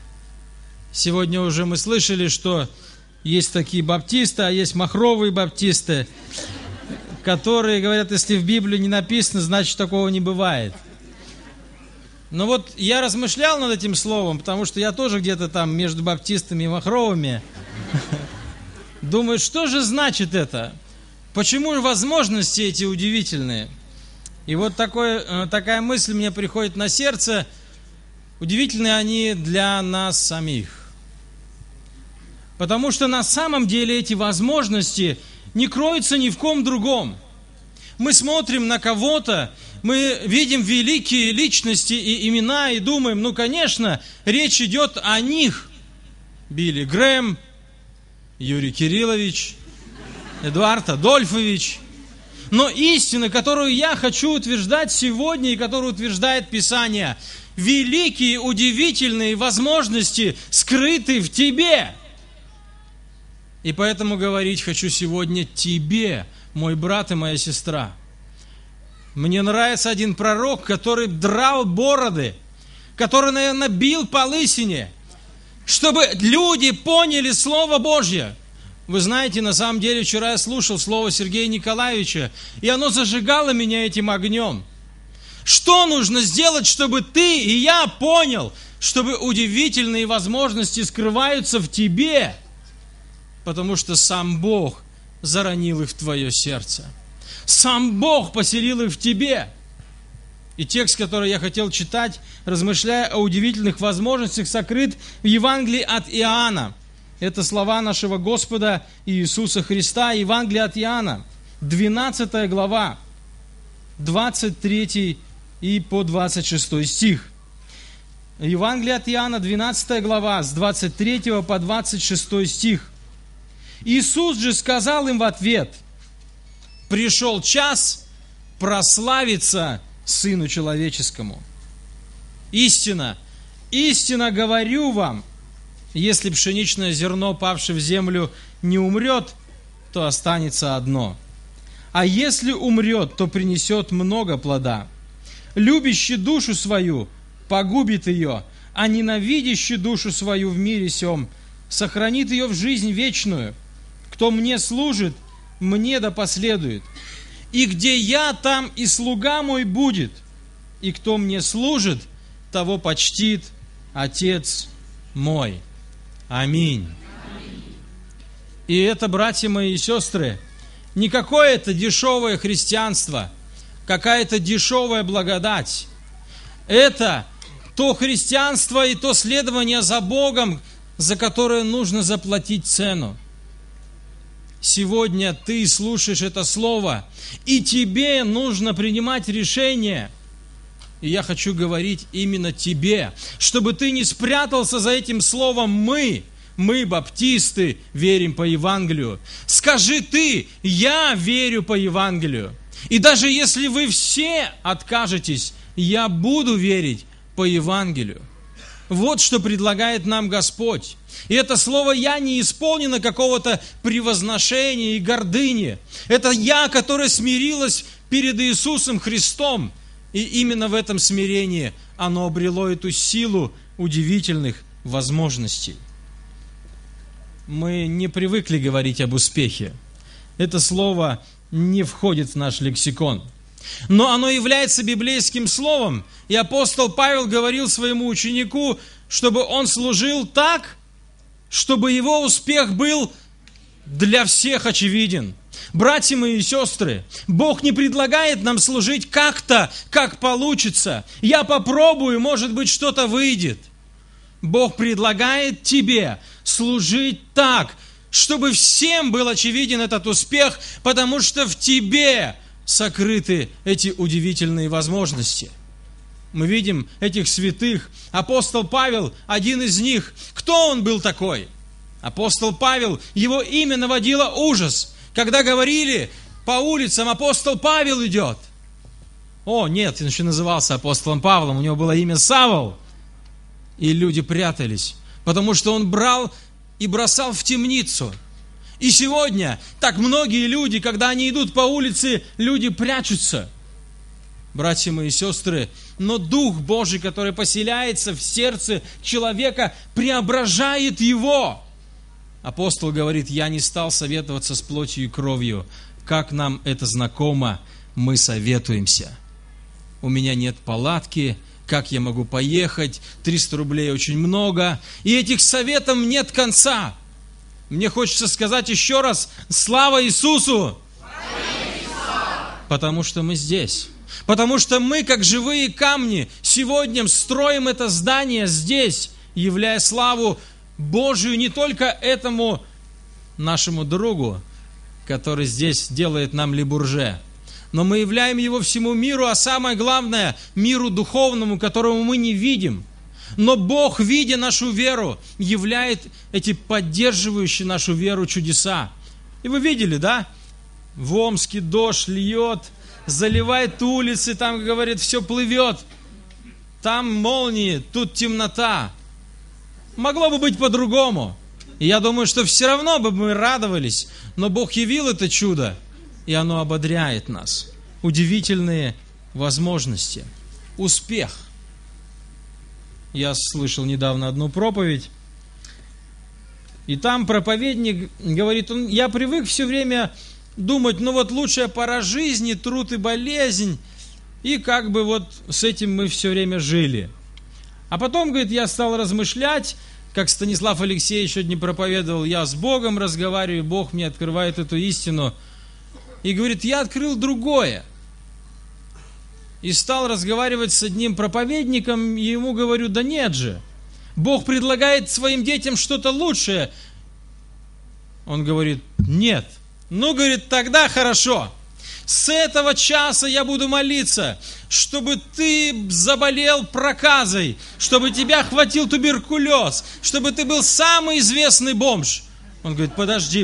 Сегодня уже мы слышали, что есть такие баптисты, а есть махровые баптисты, которые говорят, если в Библии не написано, значит такого не бывает. Но вот я размышлял над этим словом, потому что я тоже где-то там между баптистами и махровыми. Думаю, что же значит это? Почему возможности эти удивительные? И вот такая мысль мне приходит на сердце. Удивительные они для нас самих. Потому что на самом деле эти возможности не кроются ни в ком другом. Мы смотрим на кого-то, мы видим великие личности и имена и думаем, ну, конечно, речь идет о них. Билли Грэм, Юрий Кириллович, Эдуард Адольфович. Но истина, которую я хочу утверждать сегодня и которую утверждает Писание, великие, удивительные возможности скрыты в тебе. И поэтому говорить хочу сегодня тебе, мой брат и моя сестра. Мне нравится один пророк, который драл бороды, который, наверное, бил по лысине, чтобы люди поняли Слово Божье. Вы знаете, на самом деле, вчера я слушал слово Сергея Николаевича, и оно зажигало меня этим огнем. Что нужно сделать, чтобы ты и я понял, чтобы удивительные возможности скрываются в тебе? Потому что сам Бог заронил их в твое сердце. Сам Бог поселил их в тебе. И текст, который я хотел читать, размышляя о удивительных возможностях, сокрыт в Евангелии от Иоанна. Это слова нашего Господа Иисуса Христа, Евангелие от Иоанна, 12 глава, 23 и по 26 стих. Евангелие от Иоанна, 12 глава, с 23 по 26 стих. Иисус же сказал им в ответ: «Пришел час прославиться Сыну Человеческому. Истина, истинно говорю вам, если пшеничное зерно, павшее в землю, не умрет, то останется одно. А если умрет, то принесет много плода. Любящий душу свою погубит ее, а ненавидящий душу свою в мире сем сохранит ее в жизнь вечную. Кто мне служит, мне да последует. И где я, там и слуга мой будет. И кто мне служит, того почтит Отец мой». Аминь. И это, братья мои и сестры, не какое-то дешевое христианство, какая-то дешевая благодать. Это то христианство и то следование за Богом, за которое нужно заплатить цену. Сегодня ты слушаешь это слово, и тебе нужно принимать решение. И я хочу говорить именно тебе, чтобы ты не спрятался за этим словом «мы». Мы, баптисты, верим по Евангелию. Скажи ты: «Я верю по Евангелию». И даже если вы все откажетесь, я буду верить по Евангелию. Вот что предлагает нам Господь. И это слово «я» не исполнено какого-то превозношения и гордыни. Это «я», которое смирилось перед Иисусом Христом. И именно в этом смирении оно обрело эту силу удивительных возможностей. Мы не привыкли говорить об успехе. Это слово не входит в наш лексикон. Но оно является библейским словом. И апостол Павел говорил своему ученику, чтобы он служил так, чтобы его успех был для всех очевиден. Братья мои и сестры, Бог не предлагает нам служить как-то, как получится. Я попробую, может быть, что-то выйдет. Бог предлагает тебе служить так, чтобы всем был очевиден этот успех, потому что в тебе сокрыты эти удивительные возможности. Мы видим этих святых. Апостол Павел, один из них. Кто он был такой? Апостол Павел, его имя наводило ужас. Когда говорили по улицам: апостол Павел идет. О, нет, он еще назывался апостолом Павлом, у него было имя Савл. И люди прятались, потому что он брал и бросал в темницу. И сегодня так многие люди, когда они идут по улице, люди прячутся. Братья мои и сестры, но Дух Божий, который поселяется в сердце человека, преображает его. Апостол говорит: я не стал советоваться с плотью и кровью. Как нам это знакомо, мы советуемся. У меня нет палатки, как я могу поехать, 300 рублей очень много, и этих советов нет конца. Мне хочется сказать еще раз: слава Иисусу! Потому что мы здесь. Потому что мы, как живые камни, сегодня строим это здание здесь, являя славу Божию не только этому нашему другу, который здесь делает нам либурже, но мы являем его всему миру, а самое главное, миру духовному, которому мы не видим. Но Бог, видя нашу веру, являет эти поддерживающие нашу веру чудеса. И вы видели, да? В Омске дождь льет, заливает улицы, там, говорит, все плывет. Там молнии, тут темнота. Могло бы быть по-другому. И я думаю, что все равно бы мы радовались. Но Бог явил это чудо, и оно ободряет нас. Удивительные возможности. Успех. Я слышал недавно одну проповедь, и там проповедник говорит: я привык все время думать, ну вот лучшая пора жизни, труд и болезнь, и как бы вот с этим мы все время жили. А потом, говорит, я стал размышлять, как Станислав Алексеевич сегодня проповедовал, я с Богом разговариваю, Бог мне открывает эту истину, и говорит, я открыл другое. И стал разговаривать с одним проповедником, и ему говорю, да нет же, Бог предлагает своим детям что-то лучшее. Он говорит, нет. Ну, говорит, тогда хорошо. С этого часа я буду молиться, чтобы ты заболел проказой, чтобы тебя хватил туберкулез, чтобы ты был самый известный бомж. Он говорит, подожди.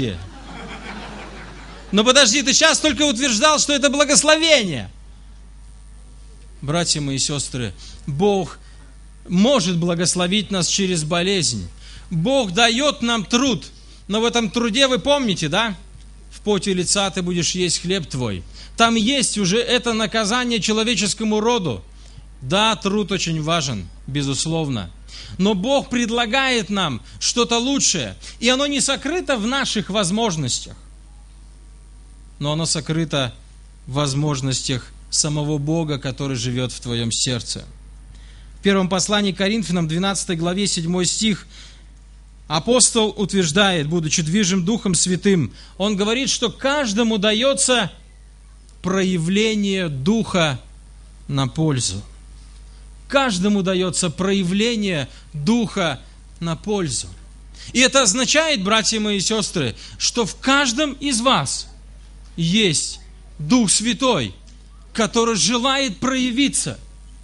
Но подожди, ты сейчас только утверждал, что это благословение. Братья мои и сестры, Бог может благословить нас через болезнь. Бог дает нам труд. Но в этом труде, вы помните, да? В поте лица ты будешь есть хлеб твой. Там есть уже это наказание человеческому роду. Да, труд очень важен, безусловно. Но Бог предлагает нам что-то лучшее. И оно не сокрыто в наших возможностях. Но оно сокрыто в возможностях самого Бога, который живет в твоем сердце. В первом послании к Коринфянам, 12 главе, 7 стих, апостол утверждает, будучи движим Духом Святым, он говорит, что каждому дается проявление Духа на пользу. Каждому дается проявление Духа на пользу. И это означает, братья мои и сестры, что в каждом из вас есть Дух Святой, который желает проявиться.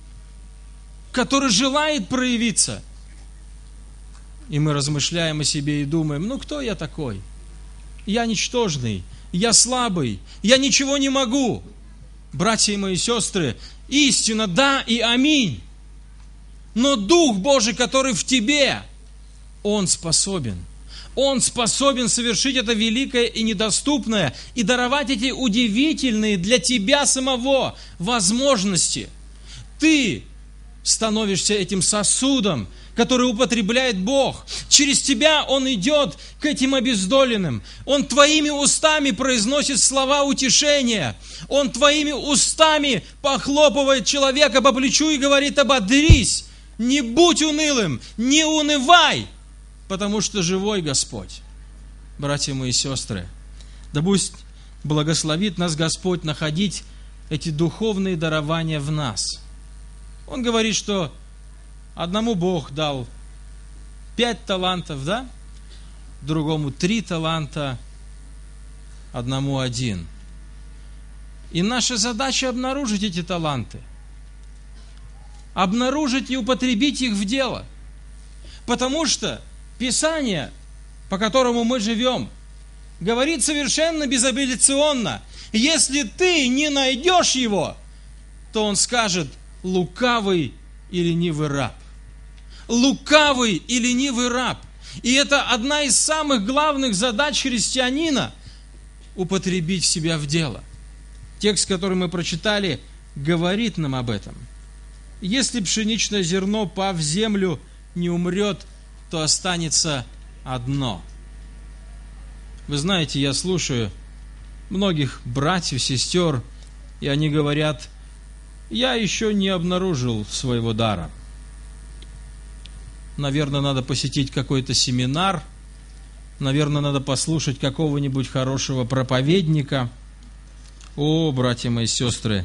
И мы размышляем о себе и думаем, кто я такой? Я ничтожный, я слабый, я ничего не могу. Братья мои и сестры, истина, да и аминь. Но Дух Божий, который в тебе, Он способен. Он способен совершить это великое и недоступное и даровать эти удивительные для тебя самого возможности. Ты становишься этим сосудом, который употребляет Бог. Через тебя Он идет к этим обездоленным. Он твоими устами произносит слова утешения. Он твоими устами похлопывает человека по плечу и говорит: ободрись, не будь унылым, не унывай, потому что живой Господь. Братья мои и сестры, да пусть благословит нас Господь находить эти духовные дарования в нас. Он говорит, что одному Бог дал 5 талантов, да? Другому 3 таланта, одному 1. И наша задача обнаружить эти таланты. Обнаружить и употребить их в дело. Потому что Писание, по которому мы живем, говорит совершенно безапелляционно: если ты не найдешь его, то он скажет: лукавый и ленивый раб. Лукавый и ленивый раб. И это одна из самых главных задач христианина – употребить себя в дело. Текст, который мы прочитали, говорит нам об этом. Если пшеничное зерно, пав в землю, не умрет, то останется одно. Вы знаете, я слушаю многих братьев, сестер, и они говорят: я еще не обнаружил своего дара. Наверное, надо посетить какой-то семинар, наверное, надо послушать какого-нибудь хорошего проповедника. О, братья мои сестры,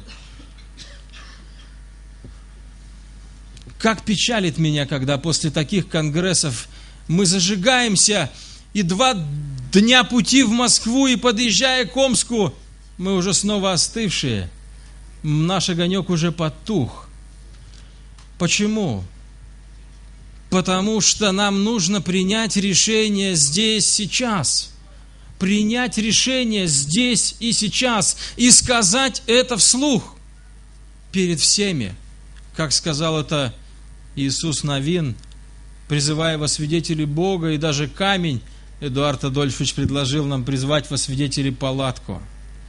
как печалит меня, когда после таких конгрессов мы зажигаемся, и 2 дня пути в Москву, и подъезжая к Омску, мы уже снова остывшие. Наш огонек уже потух. Почему? Потому что нам нужно принять решение здесь, сейчас. Принять решение здесь и сейчас. И сказать это вслух перед всеми. Как сказал это Иисус Навин, призывая во свидетели Бога, и даже камень Эдуард Адольфович предложил нам призвать во свидетели палатку.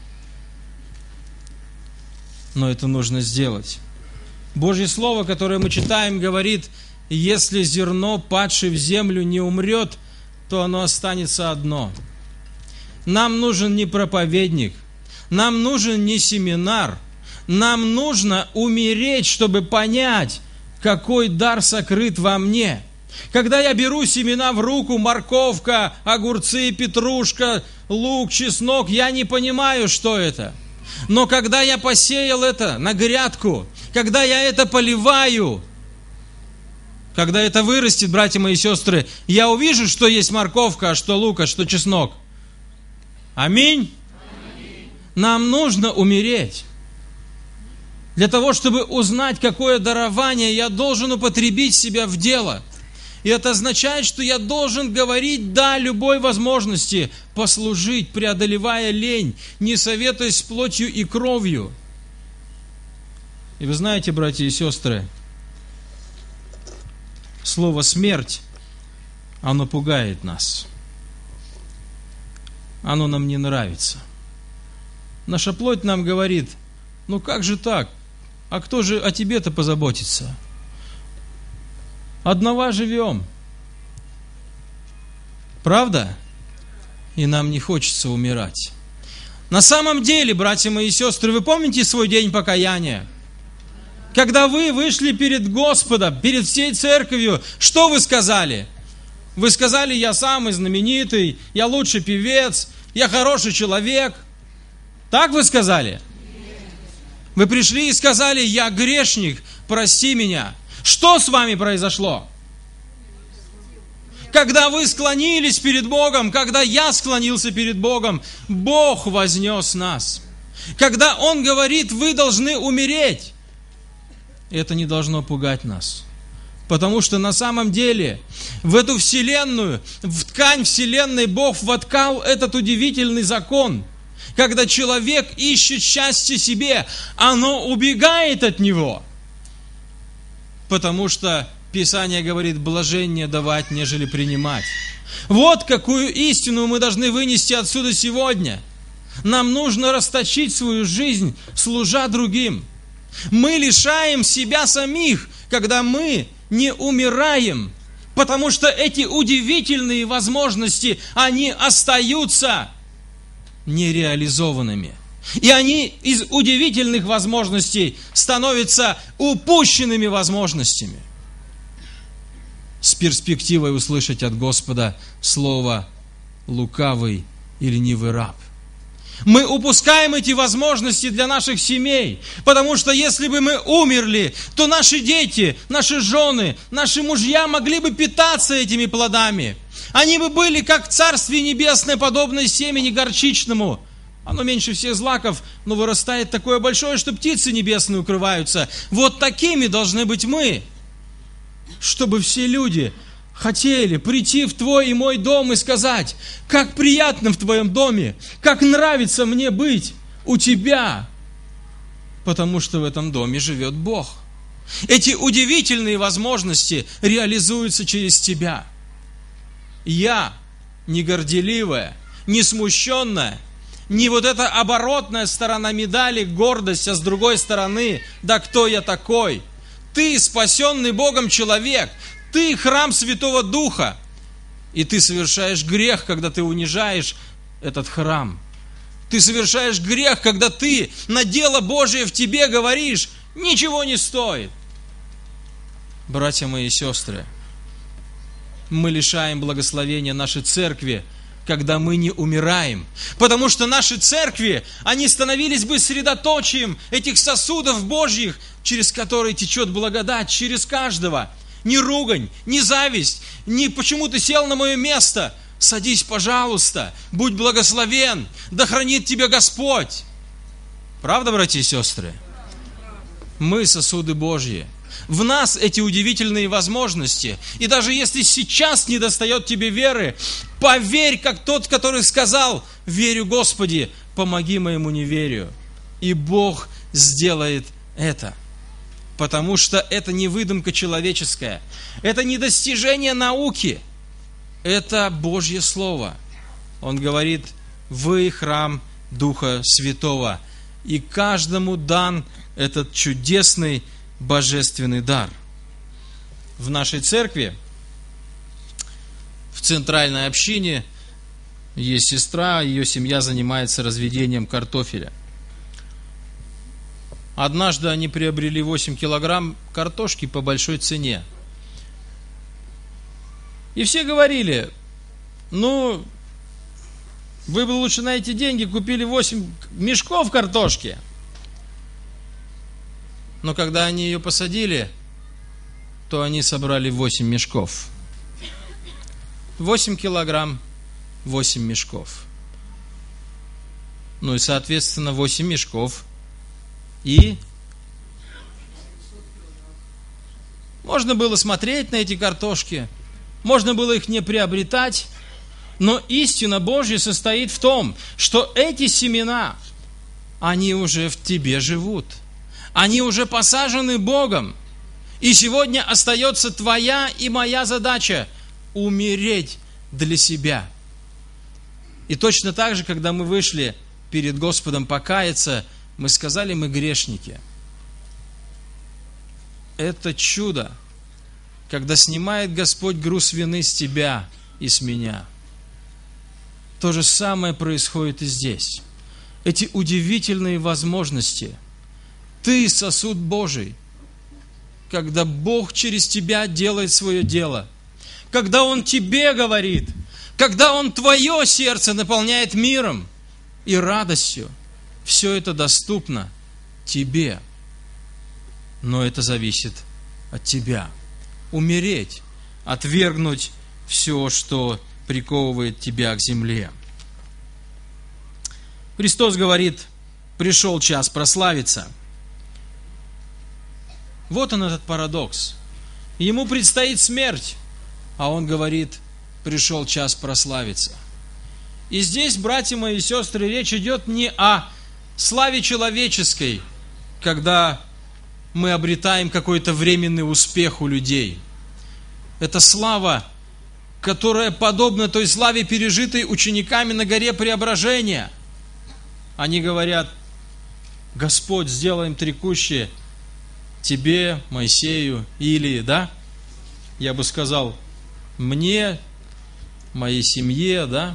Но это нужно сделать. Божье Слово, которое мы читаем, говорит: если зерно, падшее в землю, не умрет, то оно останется одно. Нам нужен не проповедник, нам нужен не семинар, нам нужно умереть, чтобы понять, какой дар сокрыт во мне. Когда я беру семена в руку, морковка, огурцы, петрушка, лук, чеснок, я не понимаю, что это. Но когда я посеял это на грядку, когда я это поливаю, когда это вырастет, братья мои и сестры, я увижу, что есть морковка, а что лук, а что чеснок. Аминь. Нам нужно умереть. Для того, чтобы узнать, какое дарование, я должен употребить себя в дело. И это означает, что я должен говорить «да» любой возможности послужить, преодолевая лень, не советуясь с плотью и кровью. И вы знаете, братья и сестры, слово «смерть», оно пугает нас. Оно нам не нравится. Наша плоть нам говорит: ну как же так? А кто же о тебе-то позаботится? Одного живем. Правда? И нам не хочется умирать. На самом деле, братья мои и сестры, вы помните свой день покаяния? Когда вы вышли перед Господом, перед всей церковью, что вы сказали? Вы сказали: я самый знаменитый, я лучший певец, я хороший человек. Так вы сказали? Вы пришли и сказали: я грешник, прости меня. Что с вами произошло? Когда вы склонились перед Богом, когда я склонился перед Богом, Бог вознес нас. Когда Он говорит: вы должны умереть, это не должно пугать нас. Потому что на самом деле в эту вселенную, в ткань вселенной Бог воткал этот удивительный закон. Когда человек ищет счастье себе, оно убегает от него. Потому что Писание говорит: блаженнее давать, нежели принимать. Вот какую истину мы должны вынести отсюда сегодня. Нам нужно расточить свою жизнь, служа другим. Мы лишаем себя самих, когда мы не умираем, потому что эти удивительные возможности, они остаются нереализованными. И они из удивительных возможностей становятся упущенными возможностями. С перспективой услышать от Господа слово «лукавый» и «ленивый раб». Мы упускаем эти возможности для наших семей, потому что если бы мы умерли, то наши дети, наши жены, наши мужья могли бы питаться этими плодами. Они бы были как в Царстве Небесное, подобное семени горчичному. Оно меньше всех злаков, но вырастает такое большое, что птицы небесные укрываются. Вот такими должны быть мы, чтобы все люди хотели прийти в твой и мой дом и сказать: как приятно в твоем доме, как нравится мне быть у тебя, потому что в этом доме живет Бог. Эти удивительные возможности реализуются через тебя. Я не горделивая, не смущенная, не вот эта оборотная сторона медали, гордость, а с другой стороны: да кто я такой? Ты спасенный Богом человек, ты храм Святого Духа, и ты совершаешь грех, когда ты унижаешь этот храм. Ты совершаешь грех, когда ты на дело Божие в тебе говоришь: ничего не стоит. Братья мои и сестры, мы лишаем благословения нашей церкви, когда мы не умираем. Потому что наши церкви, они становились бы средоточием этих сосудов Божьих, через которые течет благодать, через каждого. Не ругань, не зависть, не почему ты сел на мое место. Садись, пожалуйста, будь благословен, да хранит тебя Господь. Правда, братья и сестры? Мы сосуды Божьи. В нас эти удивительные возможности. И даже если сейчас не достает тебе веры, поверь, как тот, который сказал: верю, Господи, помоги моему неверию. И Бог сделает это. Потому что это не выдумка человеческая. Это не достижение науки. Это Божье Слово. Он говорит: вы храм Духа Святого. И каждому дан этот чудесный божественный дар. В нашей церкви, в центральной общине, есть сестра, ее семья занимается разведением картофеля. Однажды они приобрели 8 килограмм картошки по большой цене. И все говорили: ну, вы бы лучше на эти деньги купили 8 мешков картошки. Но когда они ее посадили, то они собрали 8 мешков. 8 килограмм, 8 мешков. Ну и, соответственно, 8 мешков. И можно было смотреть на эти картошки, можно было их не приобретать, но истина Божья состоит в том, что эти семена, они уже в тебе живут. Они уже посажены Богом. И сегодня остается твоя и моя задача умереть для себя. И точно так же, когда мы вышли перед Господом покаяться, мы сказали, мы грешники. Это чудо, когда снимает Господь груз вины с тебя и с меня. То же самое происходит и здесь. Эти удивительные возможности. Ты сосуд Божий, когда Бог через тебя делает свое дело, когда Он тебе говорит, когда Он твое сердце наполняет миром и радостью. Все это доступно тебе, но это зависит от тебя. Умереть, отвергнуть все, что приковывает тебя к земле. Христос говорит, пришел час прославиться. Вот он, этот парадокс. Ему предстоит смерть, а он говорит, пришел час прославиться. И здесь, братья мои и сестры, речь идет не о славе человеческой, когда мы обретаем какой-то временный успех у людей. Это слава, которая подобна той славе, пережитой учениками на горе Преображения. Они говорят, Господь, сделаем трекущее тебе, Моисею, Илии, да? Я бы сказал, мне, моей семье, да?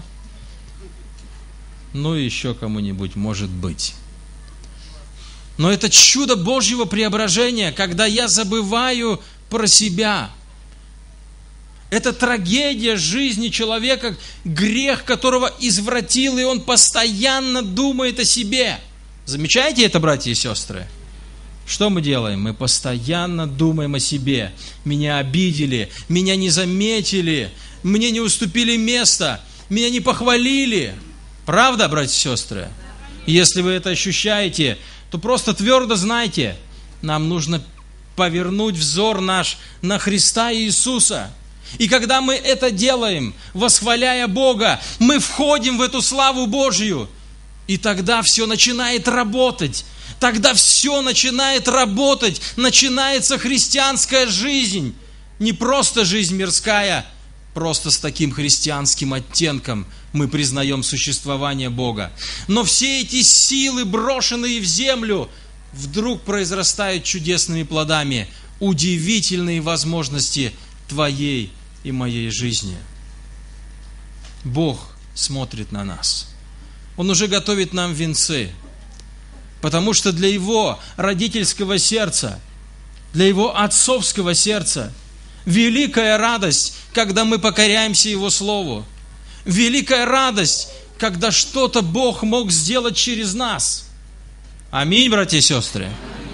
Ну и еще кому-нибудь, может быть. Но это чудо Божьего преображения, когда я забываю про себя. Это трагедия жизни человека, грех которого извратил, и он постоянно думает о себе. Замечаете это, братья и сестры? Что мы делаем? Мы постоянно думаем о себе. Меня обидели, меня не заметили, мне не уступили место, меня не похвалили. Правда, братья и сестры? Если вы это ощущаете, то просто твердо знайте, нам нужно повернуть взор наш на Христа и Иисуса. И когда мы это делаем, восхваляя Бога, мы входим в эту славу Божью. И тогда все начинает работать. Тогда все начинает работать. Начинается христианская жизнь. Не просто жизнь мирская, просто с таким христианским оттенком мы признаем существование Бога. Но все эти силы, брошенные в землю, вдруг произрастают чудесными плодами. Удивительные возможности твоей и моей жизни. Бог смотрит на нас. Он уже готовит нам венцы. Потому что для Его родительского сердца, для Его отцовского сердца великая радость, когда мы покоряемся Его Слову. Великая радость, когда что-то Бог мог сделать через нас. Аминь, братья и сестры.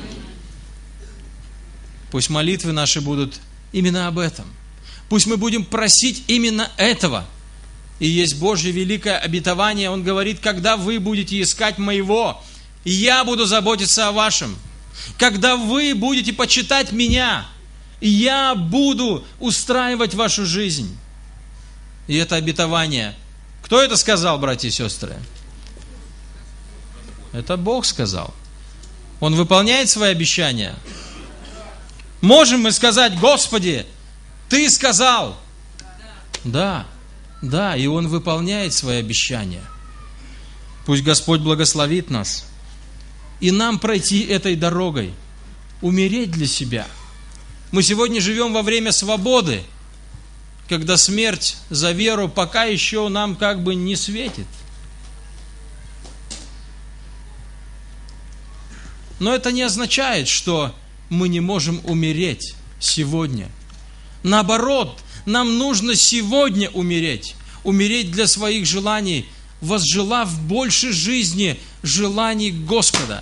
Пусть молитвы наши будут именно об этом. Пусть мы будем просить именно этого. И есть Божье великое обетование. Он говорит, когда вы будете искать Моего, я буду заботиться о вашем. Когда вы будете почитать Меня, я буду устраивать вашу жизнь. И это обетование. Кто это сказал, братья и сестры? Это Бог сказал. Он выполняет свои обещания. Можем мы сказать, Господи, Ты сказал. Да, и Он выполняет свои обещания. Пусть Господь благословит нас. И нам пройти этой дорогой. Умереть для себя. Мы сегодня живем во время свободы, когда смерть за веру пока еще нам как бы не светит. Но это не означает, что мы не можем умереть сегодня. Наоборот, нам нужно сегодня умереть. Умереть для своих желаний, возжелав больше жизни, желаний Господа.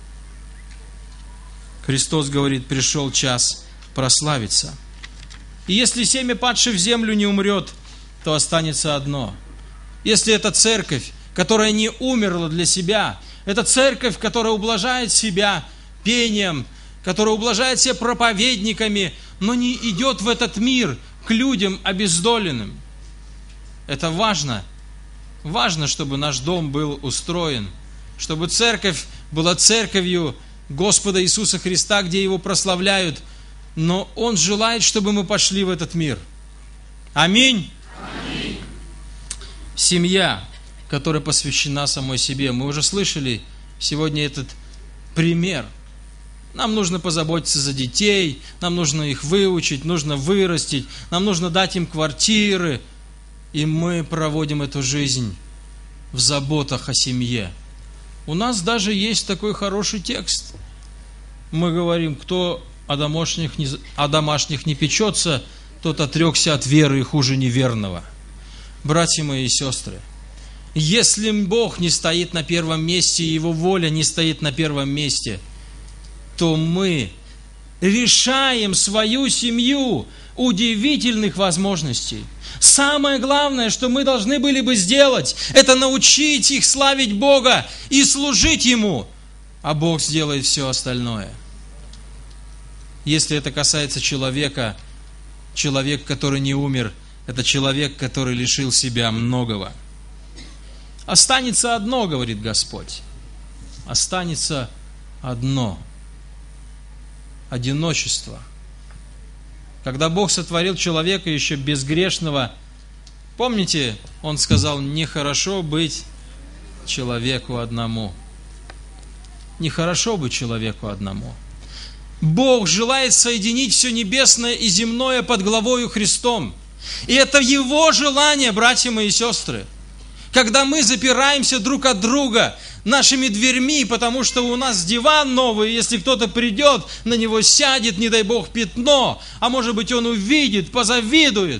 Христос говорит, пришел час прославиться. И если семя, падшее в землю, не умрет, то останется одно. Если это церковь, которая не умерла для себя. Это церковь, которая ублажает себя пением, которая ублажает себя проповедниками, но не идет в этот мир к людям обездоленным. Это важно. Важно, чтобы наш дом был устроен, чтобы церковь была церковью Господа Иисуса Христа, где Его прославляют, но Он желает, чтобы мы пошли в этот мир. Аминь. Аминь. Семья, которая посвящена самой себе. Мы уже слышали сегодня этот пример. Нам нужно позаботиться за детей, нам нужно их выучить, нужно вырастить, нам нужно дать им квартиры. И мы проводим эту жизнь в заботах о семье. У нас даже есть такой хороший текст. Мы говорим, кто о домашних не печется, тот отрекся от веры и хуже неверного. Братья мои и сестры, если Бог не стоит на первом месте, и Его воля не стоит на первом месте, то мы решаем свою семью удивительных возможностей. Самое главное, что мы должны были бы сделать, это научить их славить Бога и служить Ему, а Бог сделает все остальное. Если это касается человека, человек, который не умер, это человек, который лишил себя многого. Останется одно, говорит Господь. Останется одно. Одиночество. Когда Бог сотворил человека еще безгрешного, помните, Он сказал, нехорошо быть человеку одному. Нехорошо быть человеку одному. Бог желает соединить все небесное и земное под главою Христом. И это Его желание, братья мои и сестры. Когда мы запираемся друг от друга нашими дверьми, потому что у нас диван новый, если кто-то придет, на него сядет, не дай Бог, пятно, а может быть он увидит, позавидует.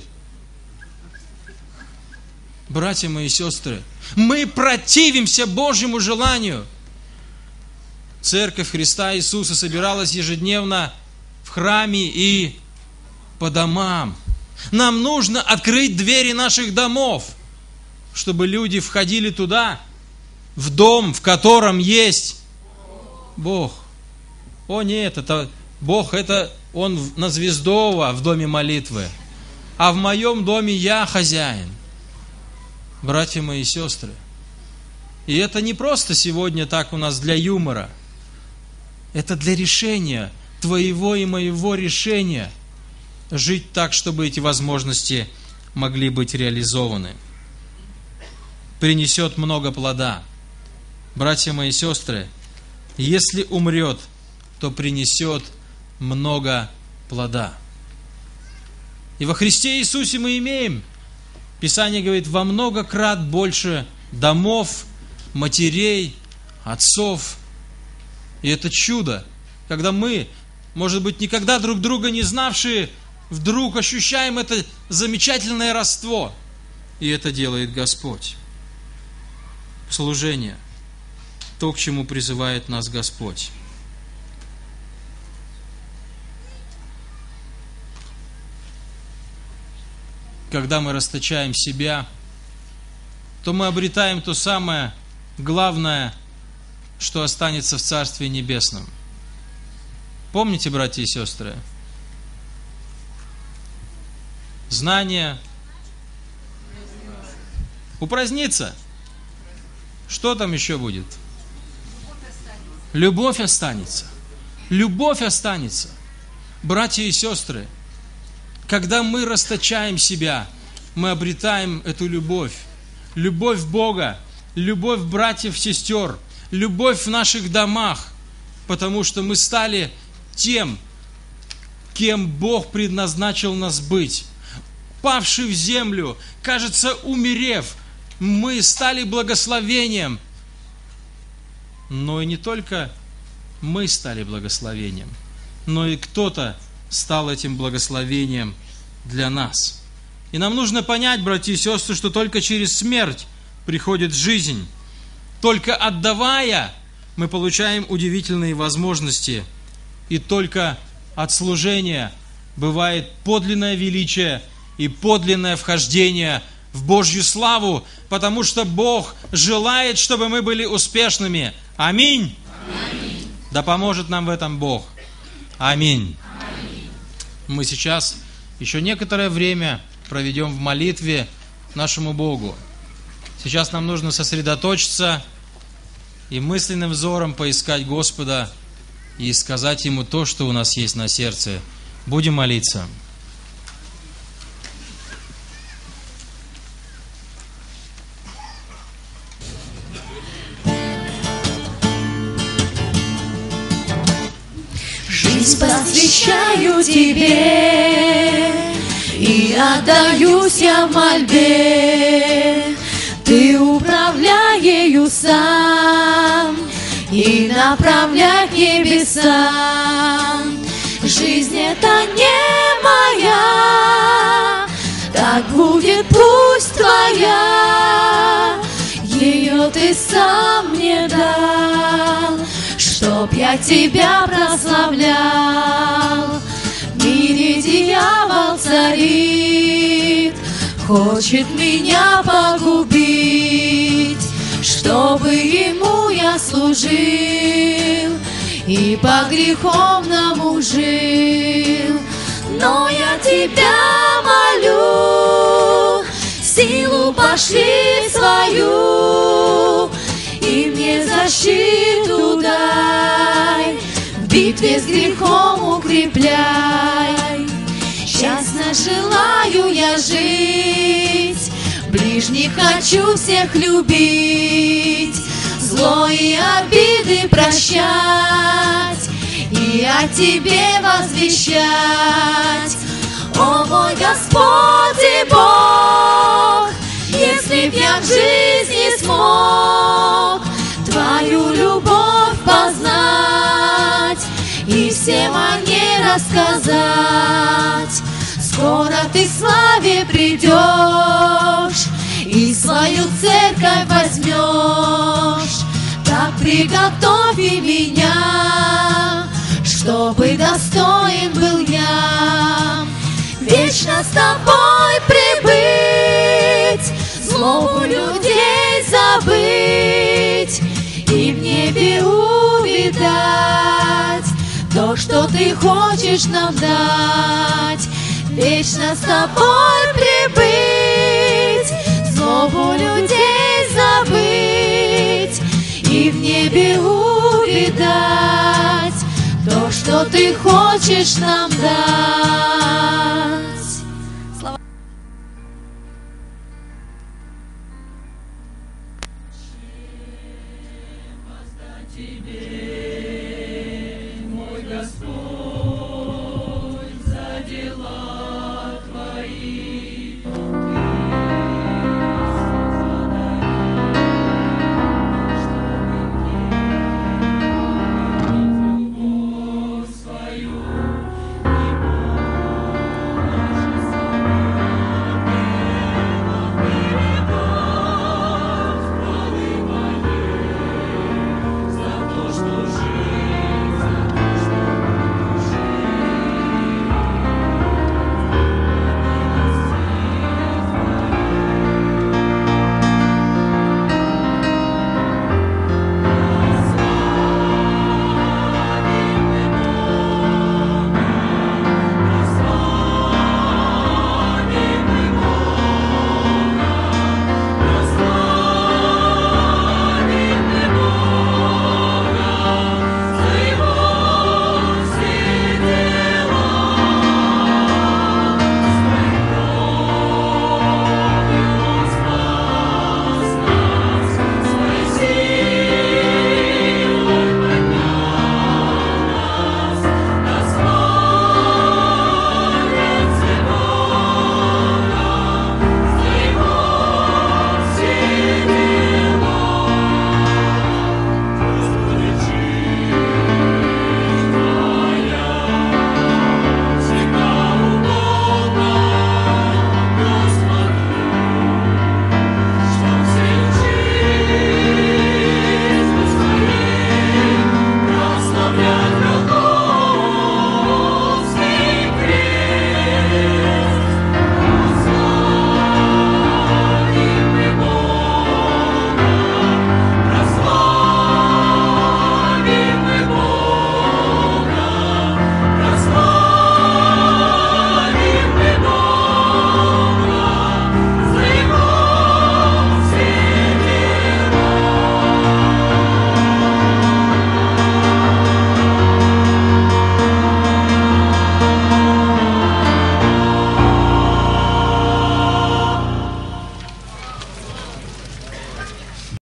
Братья мои и сестры, мы противимся Божьему желанию. Церковь Христа Иисуса собиралась ежедневно в храме и по домам. Нам нужно открыть двери наших домов, чтобы люди входили туда, в дом, в котором есть Бог. О нет, это Бог, это Он на Звездово в доме молитвы. А в моем доме я хозяин. Братья мои и сестры. И это не просто сегодня так у нас для юмора. Это для решения, твоего и моего решения, жить так, чтобы эти возможности могли быть реализованы. Принесет много плода. Братья мои и сестры, если умрет, то принесет много плода. И во Христе Иисусе мы имеем, Писание говорит, во много крат больше домов, матерей, отцов. И это чудо, когда мы, может быть, никогда друг друга не знавшие, вдруг ощущаем это замечательное родство. И это делает Господь. Служение. То, к чему призывает нас Господь. Когда мы расточаем себя, то мы обретаем то самое главное, что останется в Царстве Небесном. Помните, братья и сестры? Знание упразднится. Что там еще будет? Любовь останется. Любовь останется. Братья и сестры, когда мы расточаем себя, мы обретаем эту любовь. Любовь Бога, любовь братьев, сестер, любовь в наших домах, потому что мы стали тем, кем Бог предназначил нас быть. Павший в землю, кажется, умерев, мы стали благословением. Но и не только мы стали благословением, но и кто-то стал этим благословением для нас. И нам нужно понять, братья и сестры, что только через смерть приходит жизнь. Только отдавая, мы получаем удивительные возможности. И только от служения бывает подлинное величие и подлинное вхождение в Божью славу, потому что Бог желает, чтобы мы были успешными. Аминь. Аминь. Да поможет нам в этом Бог. Аминь. Аминь. Мы сейчас еще некоторое время проведем в молитве нашему Богу. Сейчас нам нужно сосредоточиться и мысленным взором поискать Господа и сказать Ему то, что у нас есть на сердце. Будем молиться.
Жизнь посвящаю Тебе и отдаюсь я в мольбе. Ты управляй ею сам и направляй к небесам. Жизнь это не моя, так будет пусть Твоя. Ее Ты сам мне дал, чтоб я Тебя прославлял. В мире дьявол царит, хочет меня погубить, чтобы ему я служил и по греховному жил. Но я Тебя молю, силу пошли свою, и мне защиту дай, в битве с грехом укрепляй. Счастно желаю я жить, ближних хочу всех любить, зло и обиды прощать и о Тебе возвещать. О мой Господь и Бог, если б я в жизни смог Твою любовь познать и всем о ней рассказать, скоро Ты в славе придешь и свою церковь возьмешь. Так приготовь и меня, чтобы достоин был я вечно с Тобой прибыть, злобу людей забыть и в небе увидать то, что Ты хочешь нам дать. Вечно с Тобой прибыть, злобу людей забыть и в небе увидать то, что Ты хочешь нам дать.